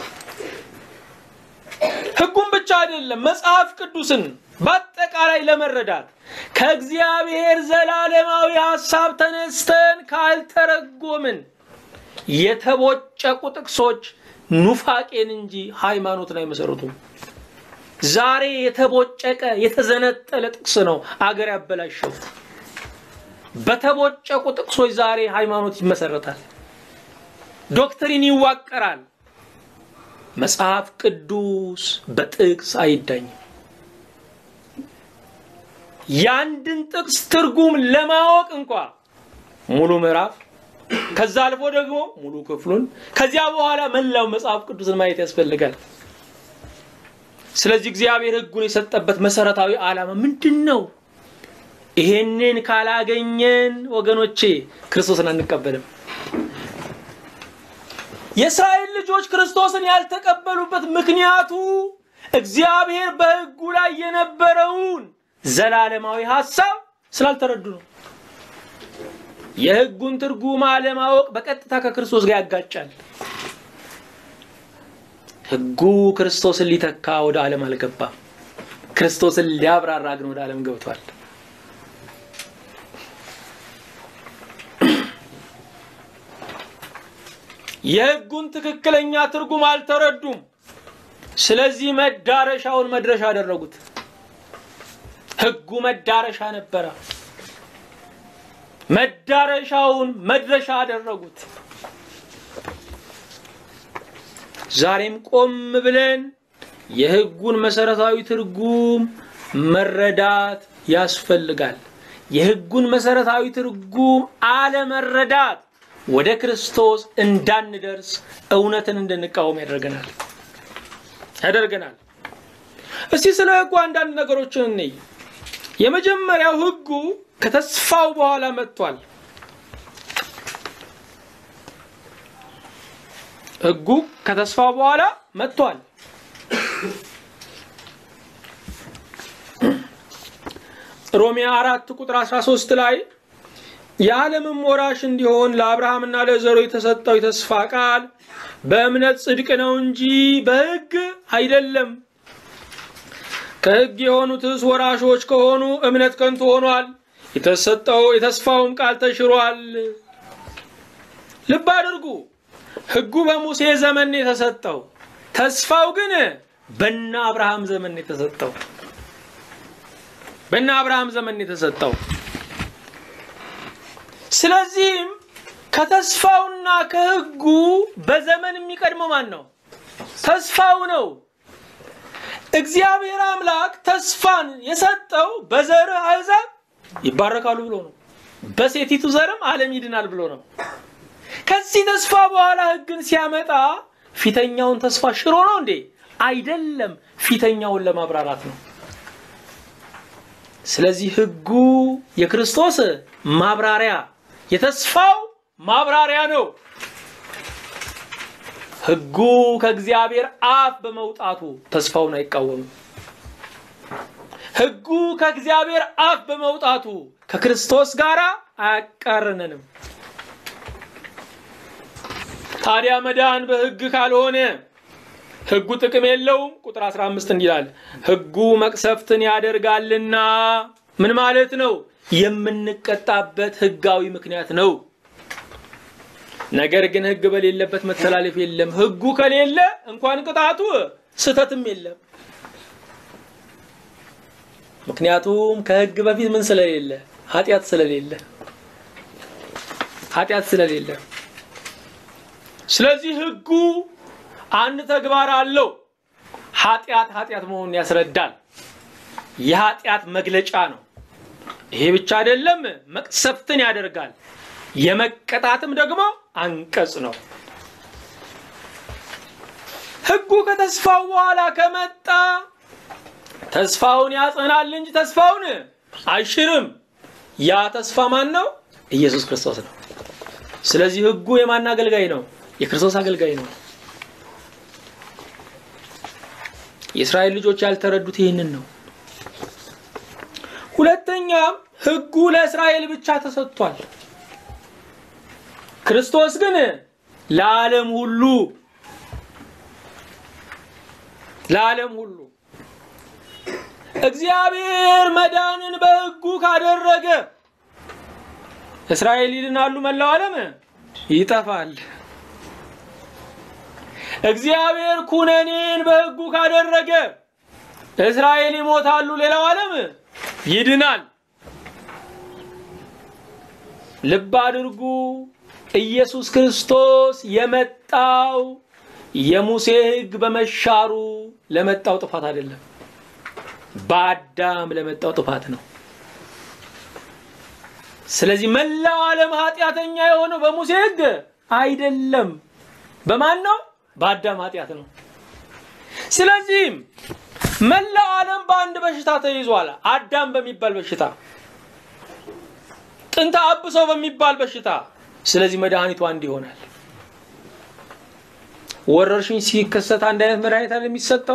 ሕጉን ብቻ አይደለም፣ መጽሐፍ ቅዱስን በአጠቃላይ ለመረዳት ከእግዚአብሔር ዘላለማዊ ሐሳብ ተነስተን ካልተረጎምን የተቦጨቁ ጥቅሶች ኑፋቄን እንጂ ሃይማኖትን አይመሰርቱም። ዛሬ የተቦጨቀ የተዘነጠለ ጥቅስ ነው አገር ያበላሸው። በተቦጨቁ ጥቅሶች ዛሬ ሃይማኖት ይመሰረታል፣ ዶክትሪን ይዋቀራል። መጽሐፍ ቅዱስ በጥቅስ አይዳኝም። ያንድን ጥቅስ ትርጉም ለማወቅ እንኳን ሙሉ ምዕራፍ ከዛ አልፎ ደግሞ ሙሉ ክፍሉን ከዚያ በኋላ መላው መጽሐፍ ቅዱስን ማየት ያስፈልጋል። ስለዚህ እግዚአብሔር ሕጉን የሰጠበት መሰረታዊ ዓላማ ምንድነው? ይሄንን ካላገኘን ወገኖቼ ክርስቶስን አንቀበልም። የእስራኤል ልጆች ክርስቶስን ያልተቀበሉበት ምክንያቱ እግዚአብሔር በሕጉ ላይ የነበረውን ዘላለማዊ ሐሳብ ስላልተረዱ ነው። የሕጉን ትርጉም አለማወቅ በቀጥታ ከክርስቶስ ጋር ያጋጫል። ሕጉ ክርስቶስን ሊተካ ወደ ዓለም አልገባም፣ ክርስቶስን ሊያብራራ ግን ወደ ዓለም ገብቷል። የሕጉን ትክክለኛ ትርጉም አልተረዱም። ስለዚህ መዳረሻውን መድረሻ አደረጉት። ሕጉ መዳረሻ ነበረ፣ መዳረሻውን መድረሻ አደረጉት። ዛሬም ቆም ብለን የሕጉን መሰረታዊ ትርጉም መረዳት ያስፈልጋል። የሕጉን መሰረታዊ ትርጉም አለመረዳት ወደ ክርስቶስ እንዳንደርስ እውነትን እንድንቃወም ያደርገናል። እስቲ ስለ ሕጉ አንዳንድ ነገሮችን እንይ። የመጀመሪያው ሕጉ ከተስፋው በኋላ መጥቷል። ሕጉ ከተስፋው በኋላ መጥቷል። ሮሜ 4 ቁጥር 13 ላይ የዓለምም ወራሽ እንዲሆን ለአብርሃምና ለዘሩ የተሰጠው የተስፋ ቃል በእምነት ጽድቅ ነው እንጂ በሕግ አይደለም። ከሕግ የሆኑትስ ወራሾች ከሆኑ እምነት ከንቱ ሆኗል፣ የተስፋውም ቃል ተሽሯል። ልብ አድርጉ። ሕጉ በሙሴ ዘመን የተሰጠው፣ ተስፋው ግን በእነ አብርሃም ዘመን የተሰጠው። ስለዚህም ከተስፋውና ከሕጉ በዘመን የሚቀድመው ማን ነው? ተስፋው ነው። እግዚአብሔር አምላክ ተስፋን የሰጠው በዘርህ አሕዛብ ይባረካሉ ብሎ ነው። በሴቲቱ ዘርም ዓለም ይድናል ብሎ ነው። ከዚህ ተስፋ በኋላ ሕግን ሲያመጣ ፊተኛውን ተስፋ ሽሮ ነው እንዴ? አይደለም፣ ፊተኛውን ለማብራራት ነው። ስለዚህ ሕጉ የክርስቶስ ማብራሪያ የተስፋው ማብራሪያ ነው። ሕጉ ከእግዚአብሔር አፍ በመውጣቱ ተስፋውን አይቃወምም። ሕጉ ከእግዚአብሔር አፍ በመውጣቱ ከክርስቶስ ጋር አያቃርነንም። ታዲያ መዳን በሕግ ካልሆነ ሕጉ ጥቅም የለውም። ቁጥር 15 እንዲላል ሕጉ መቅሰፍትን ያደርጋልና ምን ማለት ነው? የምንቀጣበት ሕጋዊ ምክንያት ነው። ነገር ግን ሕግ በሌለበት መተላለፍ የለም። ሕጉ ከሌለ እንኳን ቅጣቱ ስተትም የለም። ምክንያቱም ከሕግ በፊት ምን ስለሌለ? ኃጢአት ስለሌለ። ስለዚህ ሕጉ አንድ ተግባር አለው። ኃጢአት መሆኑን ያስረዳል። የኃጢአት መግለጫ ነው። ይሄ ብቻ አይደለም፣ መቅሰፍትን ያደርጋል። የመቀጣትም ደግሞ አንቀጽ ነው። ሕጉ ከተስፋው በኋላ ከመጣ ተስፋውን ያጸናል እንጂ ተስፋውን አይሽርም። ያ ተስፋ ማን ነው? ኢየሱስ ክርስቶስ ነው። ስለዚህ ሕጉ የማን አገልጋይ ነው? የክርስቶስ አገልጋይ ነው። የእስራኤል ልጆች ያልተረዱት ይህንን ነው። ሁለተኛም ሕጉ ለእስራኤል ብቻ ተሰጥቷል። ክርስቶስ ግን ለዓለም ሁሉ እግዚአብሔር መዳንን በሕጉ ካደረገ እስራኤል ይድናሉ፣ መላው ዓለም ይጠፋል። እግዚአብሔር ኩነኔን በሕጉ ካደረገ እስራኤል ይሞታሉ፣ ሌላው ዓለም ይድናል። ልብ አድርጉ። ኢየሱስ ክርስቶስ የመጣው የሙሴ ሕግ በመሻሩ ለመጣው ጥፋት አይደለም፣ በአዳም ለመጣው ጥፋት ነው። ስለዚህ መላው ዓለም ኃጢአተኛ የሆነው በሙሴ ሕግ አይደለም። በማን ነው? በአዳም ኃጢአት ነው። ስለዚህ መላው ዓለም በአንድ በሽታ ተይዟል። አዳም በሚባል በሽታ፣ ጥንተ አብሶ በሚባል በሽታ። ስለዚህ መድኃኒቱ አንድ ይሆናል። ወረርሽኝ ሲከሰት አንድ አይነት መድኃኒት አለ የሚሰጠው።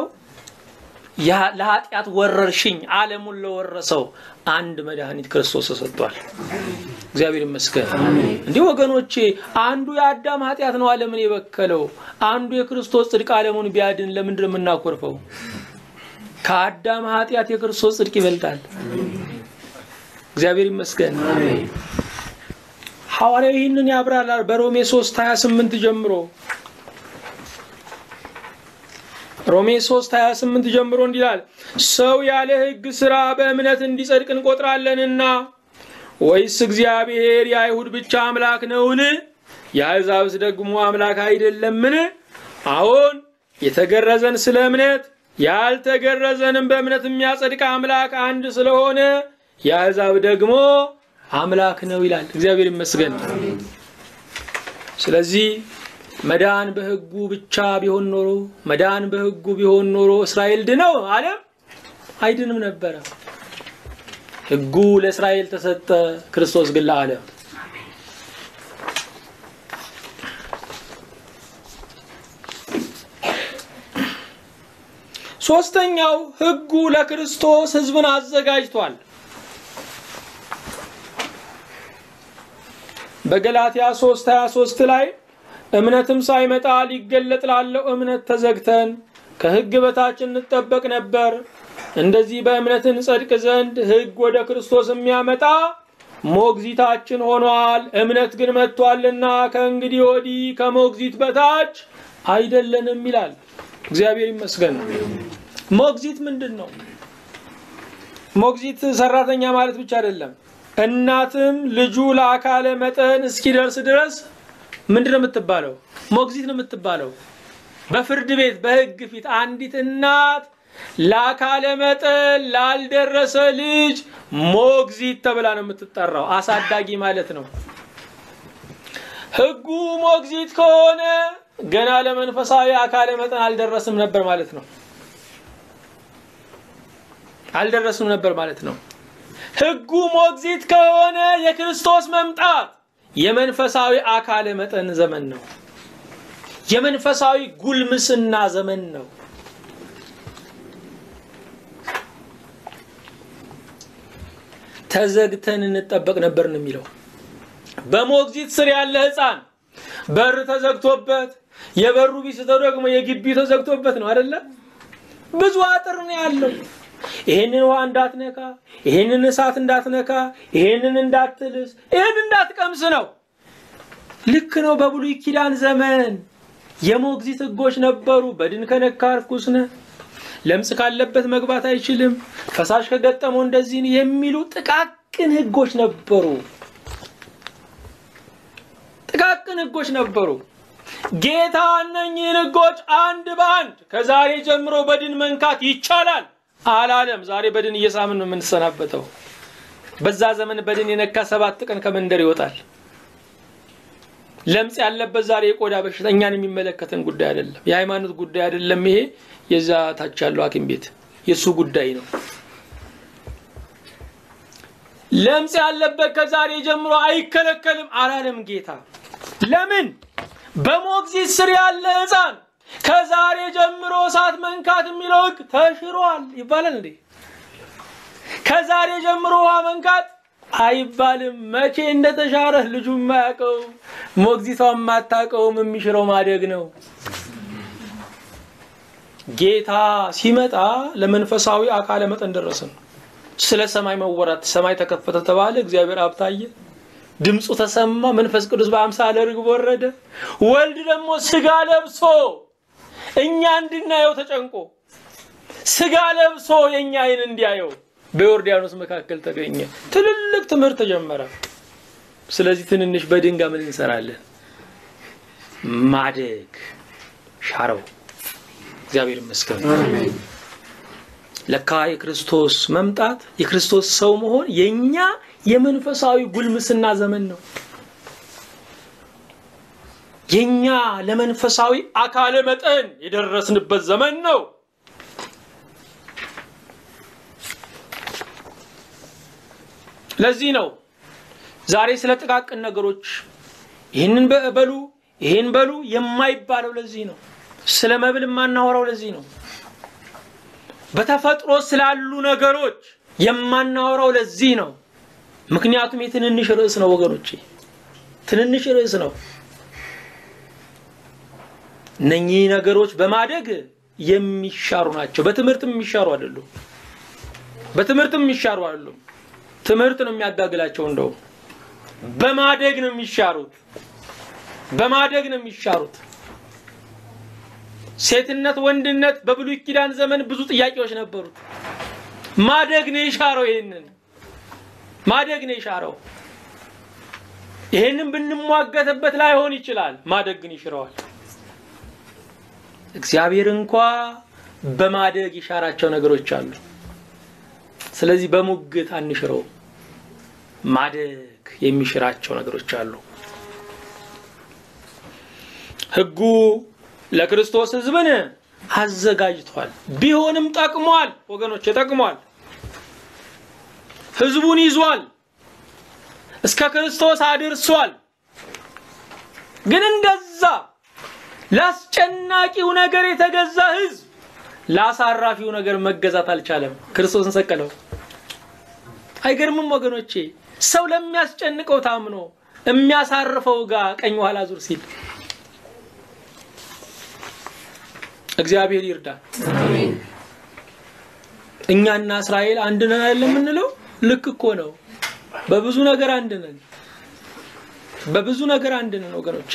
ለኃጢአት ወረርሽኝ ዓለሙን ለወረሰው አንድ መድኃኒት ክርስቶስ ተሰጥቷል። እግዚአብሔር ይመስገን። እንዲህ ወገኖቼ አንዱ የአዳም ኃጢአት ነው ዓለምን የበከለው፣ አንዱ የክርስቶስ ጽድቅ ዓለሙን ቢያድን ለምንድን ነው የምናኮርፈው? ከአዳም ኃጢአት የክርስቶስ ጽድቅ ይበልጣል። እግዚአብሔር ይመስገን። ሐዋርያው ይህንን ያብራራል በሮሜ 3:28 ጀምሮ። ሮሜ 3:28 ጀምሮ እንዲላል ሰው ያለ ሕግ ሥራ በእምነት እንዲጸድቅ እንቆጥራለንና ወይስ እግዚአብሔር የአይሁድ ብቻ አምላክ ነውን? የአሕዛብስ ደግሞ አምላክ አይደለምን? አዎን የተገረዘን ስለ እምነት ያልተገረዘንም በእምነት የሚያጸድቅ አምላክ አንድ ስለሆነ የአሕዛብ ደግሞ አምላክ ነው ይላል። እግዚአብሔር ይመስገን። ስለዚህ መዳን በሕጉ ብቻ ቢሆን ኖሮ እስራኤል ድነው ዓለም አይድንም ነበር። ሕጉ ለእስራኤል ተሰጠ፣ ክርስቶስ ግን ለዓለም። ሶስተኛው ሕጉ ለክርስቶስ ሕዝብን አዘጋጅቷል። በገላትያ 3:23 ላይ እምነትም ሳይመጣ ሊገለጥ ላለው እምነት ተዘግተን ከሕግ በታች እንጠበቅ ነበር። እንደዚህ በእምነት እንጸድቅ ዘንድ ሕግ ወደ ክርስቶስ የሚያመጣ ሞግዚታችን ሆኗል። እምነት ግን መጥቷልና ከእንግዲህ ወዲህ ከሞግዚት በታች አይደለንም ይላል። እግዚአብሔር ይመስገን። ሞግዚት ምንድን ነው? ሞግዚት ሰራተኛ ማለት ብቻ አይደለም። እናትም ልጁ ለአካለ መጠን እስኪደርስ ድረስ ምንድነው የምትባለው? ሞግዚት ነው የምትባለው። በፍርድ ቤት በሕግ ፊት አንዲት እናት ለአካለ መጠን ላልደረሰ ልጅ ሞግዚት ተብላ ነው የምትጠራው። አሳዳጊ ማለት ነው። ሕጉ ሞግዚት ከሆነ ገና ለመንፈሳዊ አካለ መጠን አልደረስም ነበር ማለት ነው። ሕጉ ሞግዚት ከሆነ የክርስቶስ መምጣት የመንፈሳዊ አካለ መጠን ዘመን ነው። የመንፈሳዊ ጉልምስና ዘመን ነው። ተዘግተን እንጠበቅ ነበር ነው የሚለው። በሞግዚት ስር ያለ ሕፃን በር ተዘግቶበት የበሩ ቢስተው ደግሞ የግቢው ተዘግቶበት ነው አይደለ? ብዙ አጥር ነው ያለው። ይሄንን ውሃ እንዳትነካ፣ ይሄንን እሳት እንዳትነካ፣ ይሄንን እንዳትልስ፣ ይሄንን እንዳትቀምስ ነው። ልክ ነው። በብሉይ ኪዳን ዘመን የሞግዚት ሕጎች ነበሩ። በድን ከነካ ርኩስ ነው፣ ለምጽ ካለበት መግባት አይችልም፣ ፈሳሽ ከገጠመው እንደዚህ ነው የሚሉ ጥቃቅን ሕጎች ነበሩ። ጥቃቅን ሕጎች ነበሩ። ጌታ እነኚህን ሕጎች አንድ በአንድ ከዛሬ ጀምሮ በድን መንካት ይቻላል አላለም። ዛሬ በድን እየሳምን ነው የምንሰናበተው። በዛ ዘመን በድን የነካ 7 ቀን ከመንደር ይወጣል። ለምጽ ያለበት ዛሬ የቆዳ በሽታ እኛን የሚመለከተን ጉዳይ አይደለም። የሃይማኖት ጉዳይ አይደለም። ይሄ የዛ ታች ያለው ሐኪም ቤት የሱ ጉዳይ ነው። ለምጽ ያለበት ከዛሬ ጀምሮ አይከለከልም አላለም ጌታ። ለምን? በሞግዚት ስር ያለ ሕፃን ከዛሬ ጀምሮ እሳት መንካት የሚለው ሕግ ተሽሯል ይባላል እንዴ? ከዛሬ ጀምሮ ውሃ መንካት አይባልም። መቼ እንደተሻረ ልጁ የማያውቀው ሞግዚቷም ማታውቀውም የሚሽረው ማደግ ነው። ጌታ ሲመጣ ለመንፈሳዊ አካለ መጠን ደረሰን። ስለ ሰማይ መወራት ሰማይ ተከፈተ ተባለ። እግዚአብሔር አብ ታየ፣ ድምፁ ተሰማ፣ መንፈስ ቅዱስ በአምሳለ ርግብ ወረደ። ወልድ ደግሞ ስጋ ለብሶ እኛ እንድናየው ተጨንቆ ስጋ ለብሶ የኛ አይን እንዲያየው በዮርዳኖስ መካከል ተገኘ። ትልልቅ ትምህርት ተጀመረ። ስለዚህ ትንንሽ በድንጋይ ምን እንሰራለን? ማደግ ሻረው። እግዚአብሔር ይመስገን። አሜን። ለካ የክርስቶስ መምጣት የክርስቶስ ሰው መሆን የኛ የመንፈሳዊ ጉልምስና ዘመን ነው። የኛ ለመንፈሳዊ አካለ መጠን የደረስንበት ዘመን ነው። ለዚህ ነው ዛሬ ስለ ጥቃቅን ነገሮች ይሄንን በሉ ይሄን በሉ የማይባለው። ለዚህ ነው ስለ መብል ማናወራው። ለዚህ ነው በተፈጥሮ ስላሉ ነገሮች የማናወራው። ለዚህ ነው ምክንያቱም የትንንሽ ርዕስ ነው ወገኖቼ፣ ትንንሽ ርዕስ ነው። እነኚህ ነገሮች በማደግ የሚሻሩ ናቸው። በትምህርትም የሚሻሩ አይደሉም። በትምህርትም የሚሻሩ አይደሉም። ትምህርት ነው የሚያጋግላቸው። እንደው በማደግ ነው የሚሻሩት። በማደግ ነው የሚሻሩት። ሴትነት ወንድነት በብሉይ ኪዳን ዘመን ብዙ ጥያቄዎች ነበሩት። ማደግ ነው ይሻረው። ይሄንን ማደግ ነው ይሻረው። ይሄንን ብንሟገተበት ላይሆን ይችላል። ማደግ ግን ይሽረዋል። እግዚአብሔር እንኳን በማደግ ይሻራቸው ነገሮች አሉ። ስለዚህ በሙግት አንሽረው። ማደግ የሚሽራቸው ነገሮች አሉ። ሕጉ ለክርስቶስ ሕዝብን አዘጋጅቷል። ቢሆንም ጠቅሟል ወገኖች፣ ጠቅሟል። ሕዝቡን ይዟል፣ እስከ ክርስቶስ አድርሷል። ግን እንደዛ ላስጨናቂው ነገር የተገዛ ሕዝብ ላሳራፊው ነገር መገዛት አልቻለም። ክርስቶስን ሰቀለው። አይገርምም ወገኖቼ? ሰው ለሚያስጨንቀው ታምኖ የሚያሳርፈው ጋር ቀኝ ኋላ ዙር ሲል እግዚአብሔር ይርዳ። አሜን። እኛና እስራኤል አንድ ነን አይደለም የምንለው? ልክ እኮ ነው። በብዙ ነገር አንድ ነን። በብዙ ነገር አንድ ነን ወገኖቼ።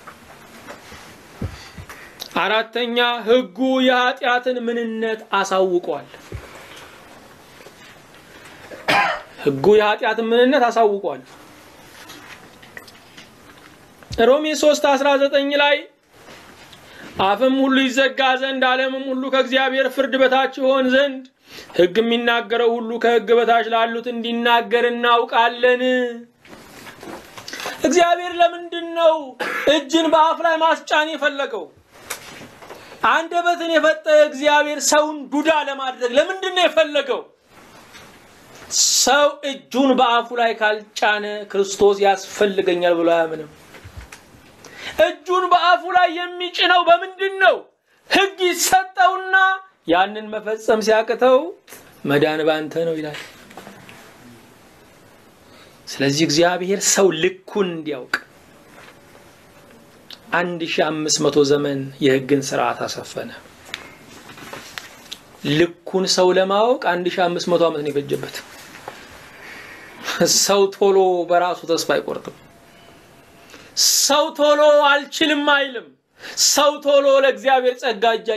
አራተኛ ሕጉ የኃጢአትን ምንነት አሳውቋል። ሕጉ የኃጢአትን ምንነት አሳውቋል። ሮሜ 3:19 ላይ አፍም ሁሉ ይዘጋ ዘንድ ዓለምም ሁሉ ከእግዚአብሔር ፍርድ በታች ይሆን ዘንድ ሕግ የሚናገረው ሁሉ ከሕግ በታች ላሉት እንዲናገር እናውቃለን። እግዚአብሔር ለምንድነው እጅን በአፍ ላይ ማስጫን የፈለገው? አንደበትን የፈጠረ እግዚአብሔር ሰውን ዱዳ ለማድረግ ለምንድነው የፈለገው? ሰው እጁን በአፉ ላይ ካልጫነ ክርስቶስ ያስፈልገኛል ብሎ አያምንም። እጁን በአፉ ላይ የሚጭነው በምንድነው? ሕግ ይሰጠውና ያንን መፈጸም ሲያቅተው መዳን ባንተ ነው ይላል። ስለዚህ እግዚአብሔር ሰው ልኩን እንዲያውቅ 1500 ዘመን የሕግን ሥርዓት አሰፈነ። ልኩን ሰው ለማወቅ 1500 ዓመት ነው የፈጀበት። ሰው ቶሎ በራሱ ተስፋ አይቆርጥም። ሰው ቶሎ አልችልም አይልም። ሰው ቶሎ ለእግዚአብሔር ጸጋ እጅ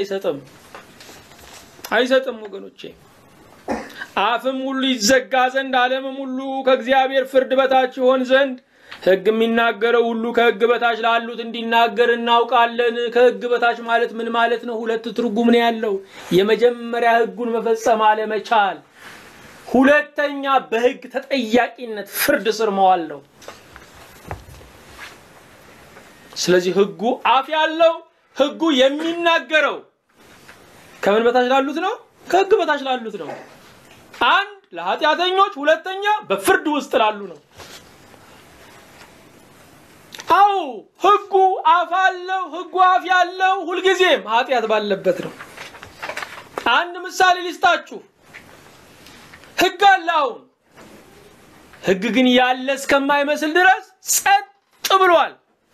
አይሰጥም ወገኖቼ። አፍም ሁሉ ይዘጋ ዘንድ ዓለምም ሁሉ ከእግዚአብሔር ፍርድ በታች ይሆን ዘንድ ሕግ የሚናገረው ሁሉ ከሕግ በታች ላሉት እንዲናገር እናውቃለን። ከሕግ በታች ማለት ምን ማለት ነው? ሁለት ትርጉም ነው ያለው። የመጀመሪያ ሕጉን መፈጸም አለመቻል፣ ሁለተኛ በሕግ ተጠያቂነት ፍርድ ስር መዋል ነው። ስለዚህ ሕጉ አፍ ያለው ሕጉ የሚናገረው ከምን በታች ላሉት ነው? ከሕግ በታች ላሉት ነው። አንድ ለኃጢአተኞች፣ ሁለተኛ በፍርድ ውስጥ ላሉ ነው። አው ሕጉ አፍ አለው። ሕጉ አፍ ያለው ሁልጊዜም ኃጢአት ባለበት ነው። አንድ ምሳሌ ልስጣችሁ። ሕግ አለው። ሕግ ግን ያለ እስከማይመስል ድረስ ጸጥ ብሏል።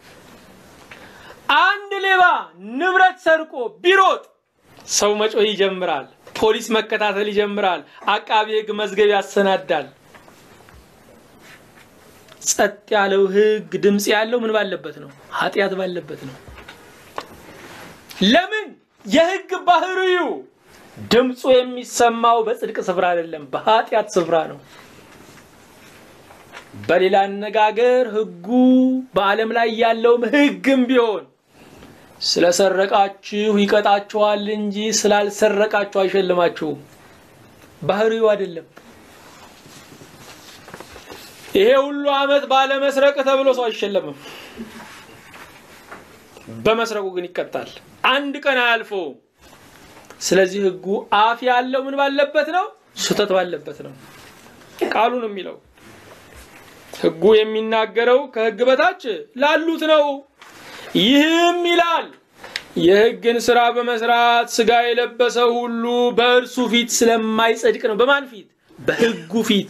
አንድ ሌባ ንብረት ሰርቆ ቢሮጥ ሰው መጮህ ይጀምራል። ፖሊስ መከታተል ይጀምራል። አቃቤ ሕግ መዝገብ ያሰናዳል። ጸጥ ያለው ሕግ ድምጽ ያለው ምን ባለበት ነው? ኃጢአት ባለበት ነው። ለምን? የሕግ ባህሪው ድምጹ የሚሰማው በጽድቅ ስፍራ አይደለም፣ በኃጢአት ስፍራ ነው። በሌላ አነጋገር ሕጉ በዓለም ላይ ያለው ሕግም ቢሆን ስለሰረቃችሁ ይቀጣችኋል እንጂ ስላልሰረቃችሁ አይሸልማችሁም። ባህሪው አይደለም። ይሄ ሁሉ ዓመት ባለ መስረቅ ተብሎ ሰው አይሸለምም። በመስረቁ ግን ይቀጣል። አንድ ቀን አልፎ። ስለዚህ ሕጉ አፍ ያለው ምን ባለበት ነው? ስተት ባለበት ነው። ቃሉ ነው የሚለው። ሕጉ የሚናገረው ከሕግ በታች ላሉት ነው። ይህም ይላል የሕግን ሥራ በመስራት ሥጋ የለበሰ ሁሉ በእርሱ ፊት ስለማይጸድቅ ነው። በማን ፊት? በሕጉ ፊት።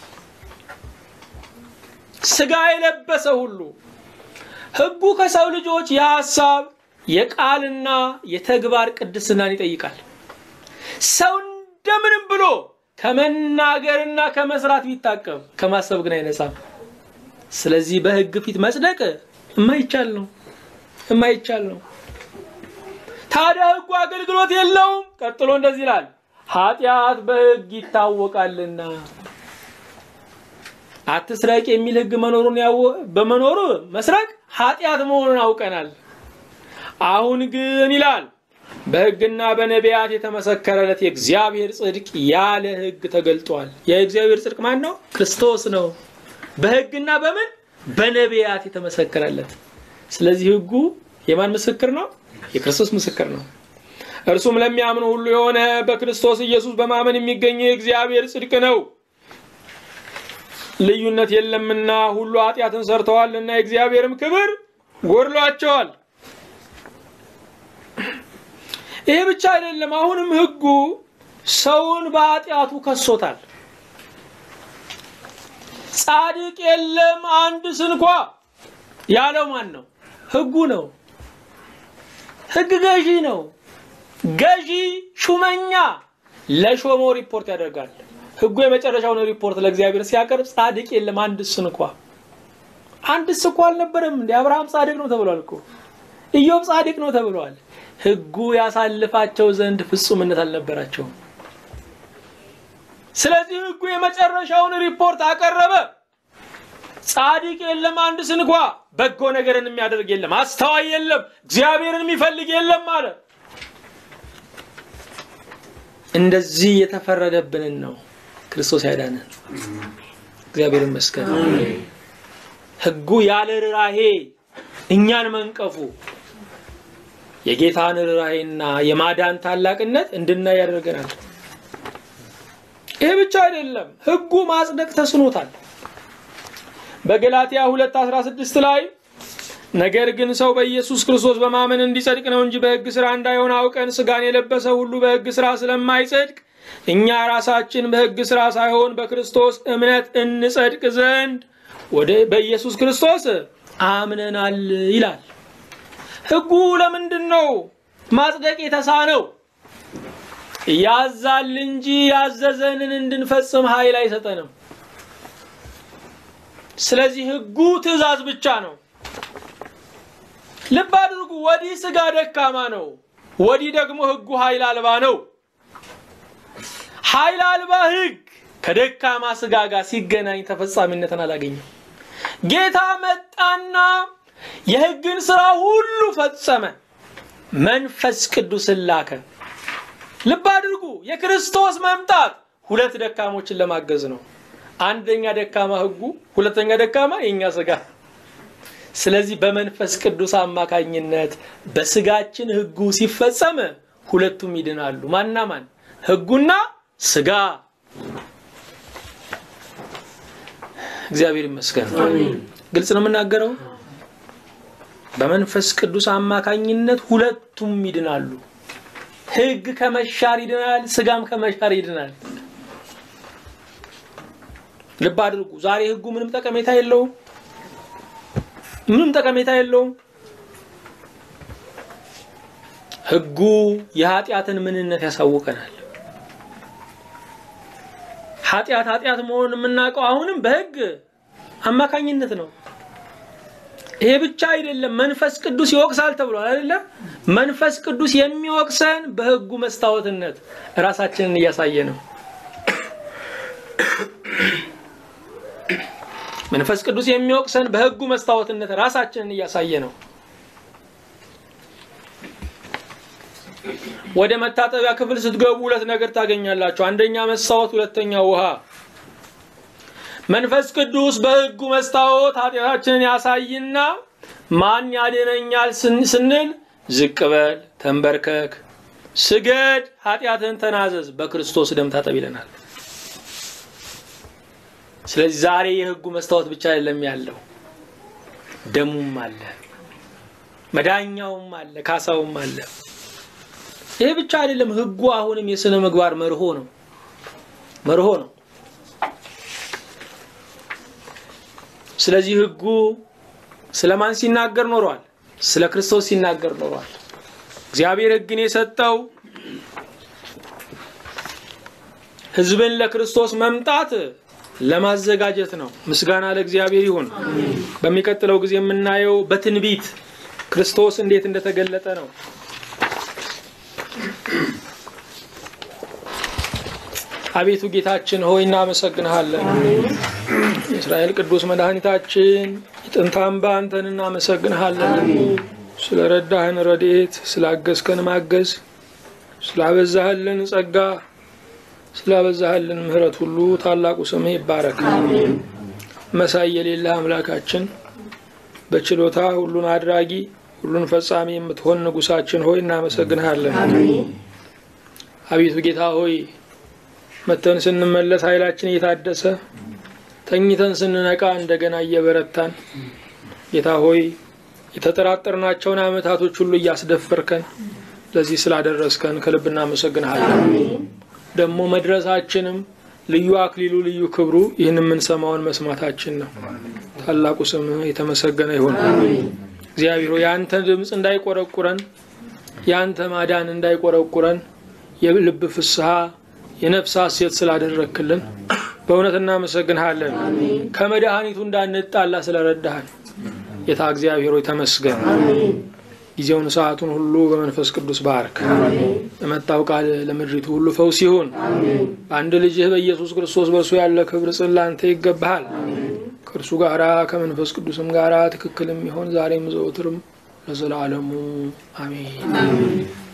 ሥጋ የለበሰ ሁሉ ሕጉ ከሰው ልጆች የሐሳብ የቃልና የተግባር ቅድስናን ይጠይቃል። ሰው እንደምንም ብሎ ከመናገርና ከመስራት ቢታቀም ከማሰብ ግን አይነጻም። ስለዚህ በሕግ ፊት መጽደቅ የማይቻል ነው። ታዲያ ሕጉ አገልግሎት የለውም። ቀጥሎ እንደዚህ ይላል፣ ኃጢአት በሕግ ይታወቃልና። አትስረቅ የሚል ሕግ በመኖሩ መስረቅ ኃጢአት መሆኑን አውቀናል። አሁን ግን ይላል በሕግና በነቢያት የተመሰከረለት የእግዚአብሔር ጽድቅ ያለ ሕግ ተገልጧል። የእግዚአብሔር ጽድቅ ማን ነው? ክርስቶስ ነው። በሕግና በነቢያት የተመሰከረለት። ስለዚህ ሕጉ የማን ምስክር ነው? የክርስቶስ ምስክር ነው። እርሱም ለሚያምኑ ሁሉ የሆነ በክርስቶስ ኢየሱስ በማመን የሚገኝ የእግዚአብሔር ጽድቅ ነው። ልዩነት የለምና ሁሉ ኃጢአትን ሰርተዋልና የእግዚአብሔርም ክብር ጎድሏቸዋል። ይሄ ብቻ አይደለም። አሁንም ሕጉ ሰውን በኃጢአቱ ከሶታል። ጻድቅ የለም አንድስ እንኳ ያለው ማን ነው? ሕጉ ነው። ሕግ ገዢ ነው። ገዢ ሹመኛ ለሾመው ሪፖርት ያደርጋል። ሕጉ የመጨረሻውን ሪፖርት ለእግዚአብሔር ሲያቀርብ ጻድቅ የለም አንድስ እንኳ አልነበረም። እንደ አብርሃም ጻድቅ ነው ተብሏል እኮ። ኢዮብ ጻድቅ ነው ተብሏል። ሕጉ ያሳልፋቸው ዘንድ ፍጹምነት አልነበራቸውም። ስለዚህ ሕጉ የመጨረሻውን ሪፖርት አቀረበ። ጻድቅ የለም አንድስ እንኳ፣ በጎ ነገርን የሚያደርግ የለም፣ አስተዋይ የለም፣ እግዚአብሔርን የሚፈልግ የለም ማለት። እንደዚህ የተፈረደብንን ነው ክርስቶስ ያዳነን። እግዚአብሔር ይመስገን። ሕጉ ያለ ርኅራኄ እኛን መንቀፉ የጌታን ርኅራኄና የማዳን ታላቅነት እንድናይ ያደርገናል። ይሄ ብቻ አይደለም፣ ሕጉ ማጽደቅ ተስኖታል። በገላትያ 2:16 ላይ ነገር ግን ሰው በኢየሱስ ክርስቶስ በማመን እንዲጸድቅ ነው እንጂ በሕግ ሥራ እንዳይሆን አውቀን ሥጋን የለበሰ ሁሉ በሕግ ሥራ ስለማይጸድቅ እኛ ራሳችን በሕግ ሥራ ሳይሆን በክርስቶስ እምነት እንጸድቅ ዘንድ በኢየሱስ ክርስቶስ አምነናል ይላል። ሕጉ ለምንድነው ማጽደቅ የተሳነው? ያዛል እንጂ ያዘዘንን እንድንፈጽም ኃይል አይሰጠንም። ስለዚህ ሕጉ ትእዛዝ ብቻ ነው። ልብ አድርጉ፣ ወዲህ ሥጋ ደካማ ነው፣ ወዲህ ደግሞ ሕጉ ኃይል አልባ ነው። ኃይል አልባ ሕግ ከደካማ ሥጋ ጋር ሲገናኝ ተፈጻሚነትን አላገኘም። ጌታ መጣና የሕግን ሥራ ሁሉ ፈጸመ፣ መንፈስ ቅዱስን ላከ። ልብ አድርጉ፣ የክርስቶስ መምጣት ሁለት ደካሞችን ለማገዝ ነው። አንደኛ ደካማ ሕጉ፣ ሁለተኛ ደካማ የኛ ሥጋ። ስለዚህ በመንፈስ ቅዱስ አማካኝነት በሥጋችን ሕጉ ሲፈጸም ሁለቱም ይድናሉ። ማንና ማን? ሕጉና ሥጋ። እግዚአብሔር ይመስገን። ግልጽ ነው የምናገረው። በመንፈስ ቅዱስ አማካኝነት ሁለቱም ይድናሉ። ሕግ ከመሻር ይድናል፣ ሥጋም ከመሻር ይድናል። ልብ አድርጉ፣ ዛሬ ሕጉ ምንም ጠቀሜታ የለውም። ምንም ጠቀሜታ የለውም። ሕጉ የኃጢአትን ምንነት ያሳውቀናል። ኃጢአት መሆኑን የምናውቀው አሁንም በሕግ አማካኝነት ነው። ይሄ ብቻ አይደለም፣ መንፈስ ቅዱስ ይወቅሳል ተብሏል አይደለ? መንፈስ ቅዱስ የሚወቅሰን በሕጉ መስታወትነት ራሳችንን እያሳየ ነው። መንፈስ ቅዱስ የሚወቅሰን በሕጉ መስታወትነት ራሳችንን እያሳየ ነው። ወደ መታጠቢያ ክፍል ስትገቡ ሁለት ነገር ታገኛላችሁ። አንደኛ መስታወት፣ ሁለተኛ ውሃ። መንፈስ ቅዱስ በሕጉ መስታወት ኃጢአታችንን ያሳይና ማን ያድነኛል ስንል ዝቅ በል፣ ተንበርከክ፣ ስገድ፣ ኃጢአትን ተናዘዝ፣ በክርስቶስ ደም ታጠብ ይለናል። ስለዚህ ዛሬ የሕጉ መስታወት ብቻ አይደለም ያለው፣ ደሙም አለ፣ መዳኛውም አለ፣ ካሳውም አለ። ይሄ ብቻ አይደለም፣ ሕጉ አሁንም የሥነ ምግባር መርሆ ነው። ስለዚህ ሕጉ ስለማን ሲናገር ኖሯል? ስለ ክርስቶስ ሲናገር ኖሯል። እግዚአብሔር ሕግን የሰጠው ሕዝብን ለክርስቶስ መምጣት ለማዘጋጀት ነው። ምስጋና ለእግዚአብሔር ይሁን። በሚቀጥለው ጊዜ የምናየው በትንቢት ክርስቶስ እንዴት እንደተገለጠ ነው። አቤቱ ጌታችን ሆይ እናመሰግንሃለን። የእስራኤል ቅዱስ መድኃኒታችን የጥንት አምባ አንተን እናመሰግንሃለን። ስለረዳህን ረድኤት፣ ስላገዝከን ማገዝ፣ ስላበዛህልን ጸጋ፣ ስላበዛህልን ምሕረት ሁሉ ታላቁ ስምህ ይባረክ። መሳይ የሌለህ አምላካችን፣ በችሎታ ሁሉን አድራጊ ሁሉን ፈጻሚ የምትሆን ንጉሳችን ሆይ እናመሰግንሃለን። አቤቱ ጌታ ሆይ መተን ስንመለስ ኃይላችን እየታደሰ ተኝተን ስንነቃ እንደገና እየበረታን ጌታ ሆይ የተጠራጠርናቸውን ዓመታቶች ሁሉ እያስደፈርከን ለዚህ ስላደረስከን ከልብ እናመሰግንሃለን። ደግሞ መድረሳችንም ልዩ አክሊሉ ልዩ ክብሩ ይህን የምንሰማውን መስማታችን ነው። ታላቁ ስምህ የተመሰገነ ይሁን። እግዚአብሔር ሆይ ያንተ ድምጽ እንዳይቆረቁረን፣ ያንተ ማዳን እንዳይቆረቁረን የልብ ፍስሐ የነፍስ ሐሴት ስላደረክልን በእውነት እናመሰግንሃለን። ከመድኃኒቱ እንዳንጣላ ስለረዳህን ጌታ እግዚአብሔር ሆይ ተመስገን። ጊዜውን ሰዓቱን ሁሉ በመንፈስ ቅዱስ ባርክ። በመጣው ቃል ለምድሪቱ ሁሉ ፈውስ ይሁን። በአንድ ልጅህ በኢየሱስ ክርስቶስ በእርሱ ያለ ክብር ጽላንተ ይገባሃል። ከእርሱ ጋራ ከመንፈስ ቅዱስም ጋራ ትክክልም ይሆን ዛሬም ዘወትርም ለዘላለሙ አሜን።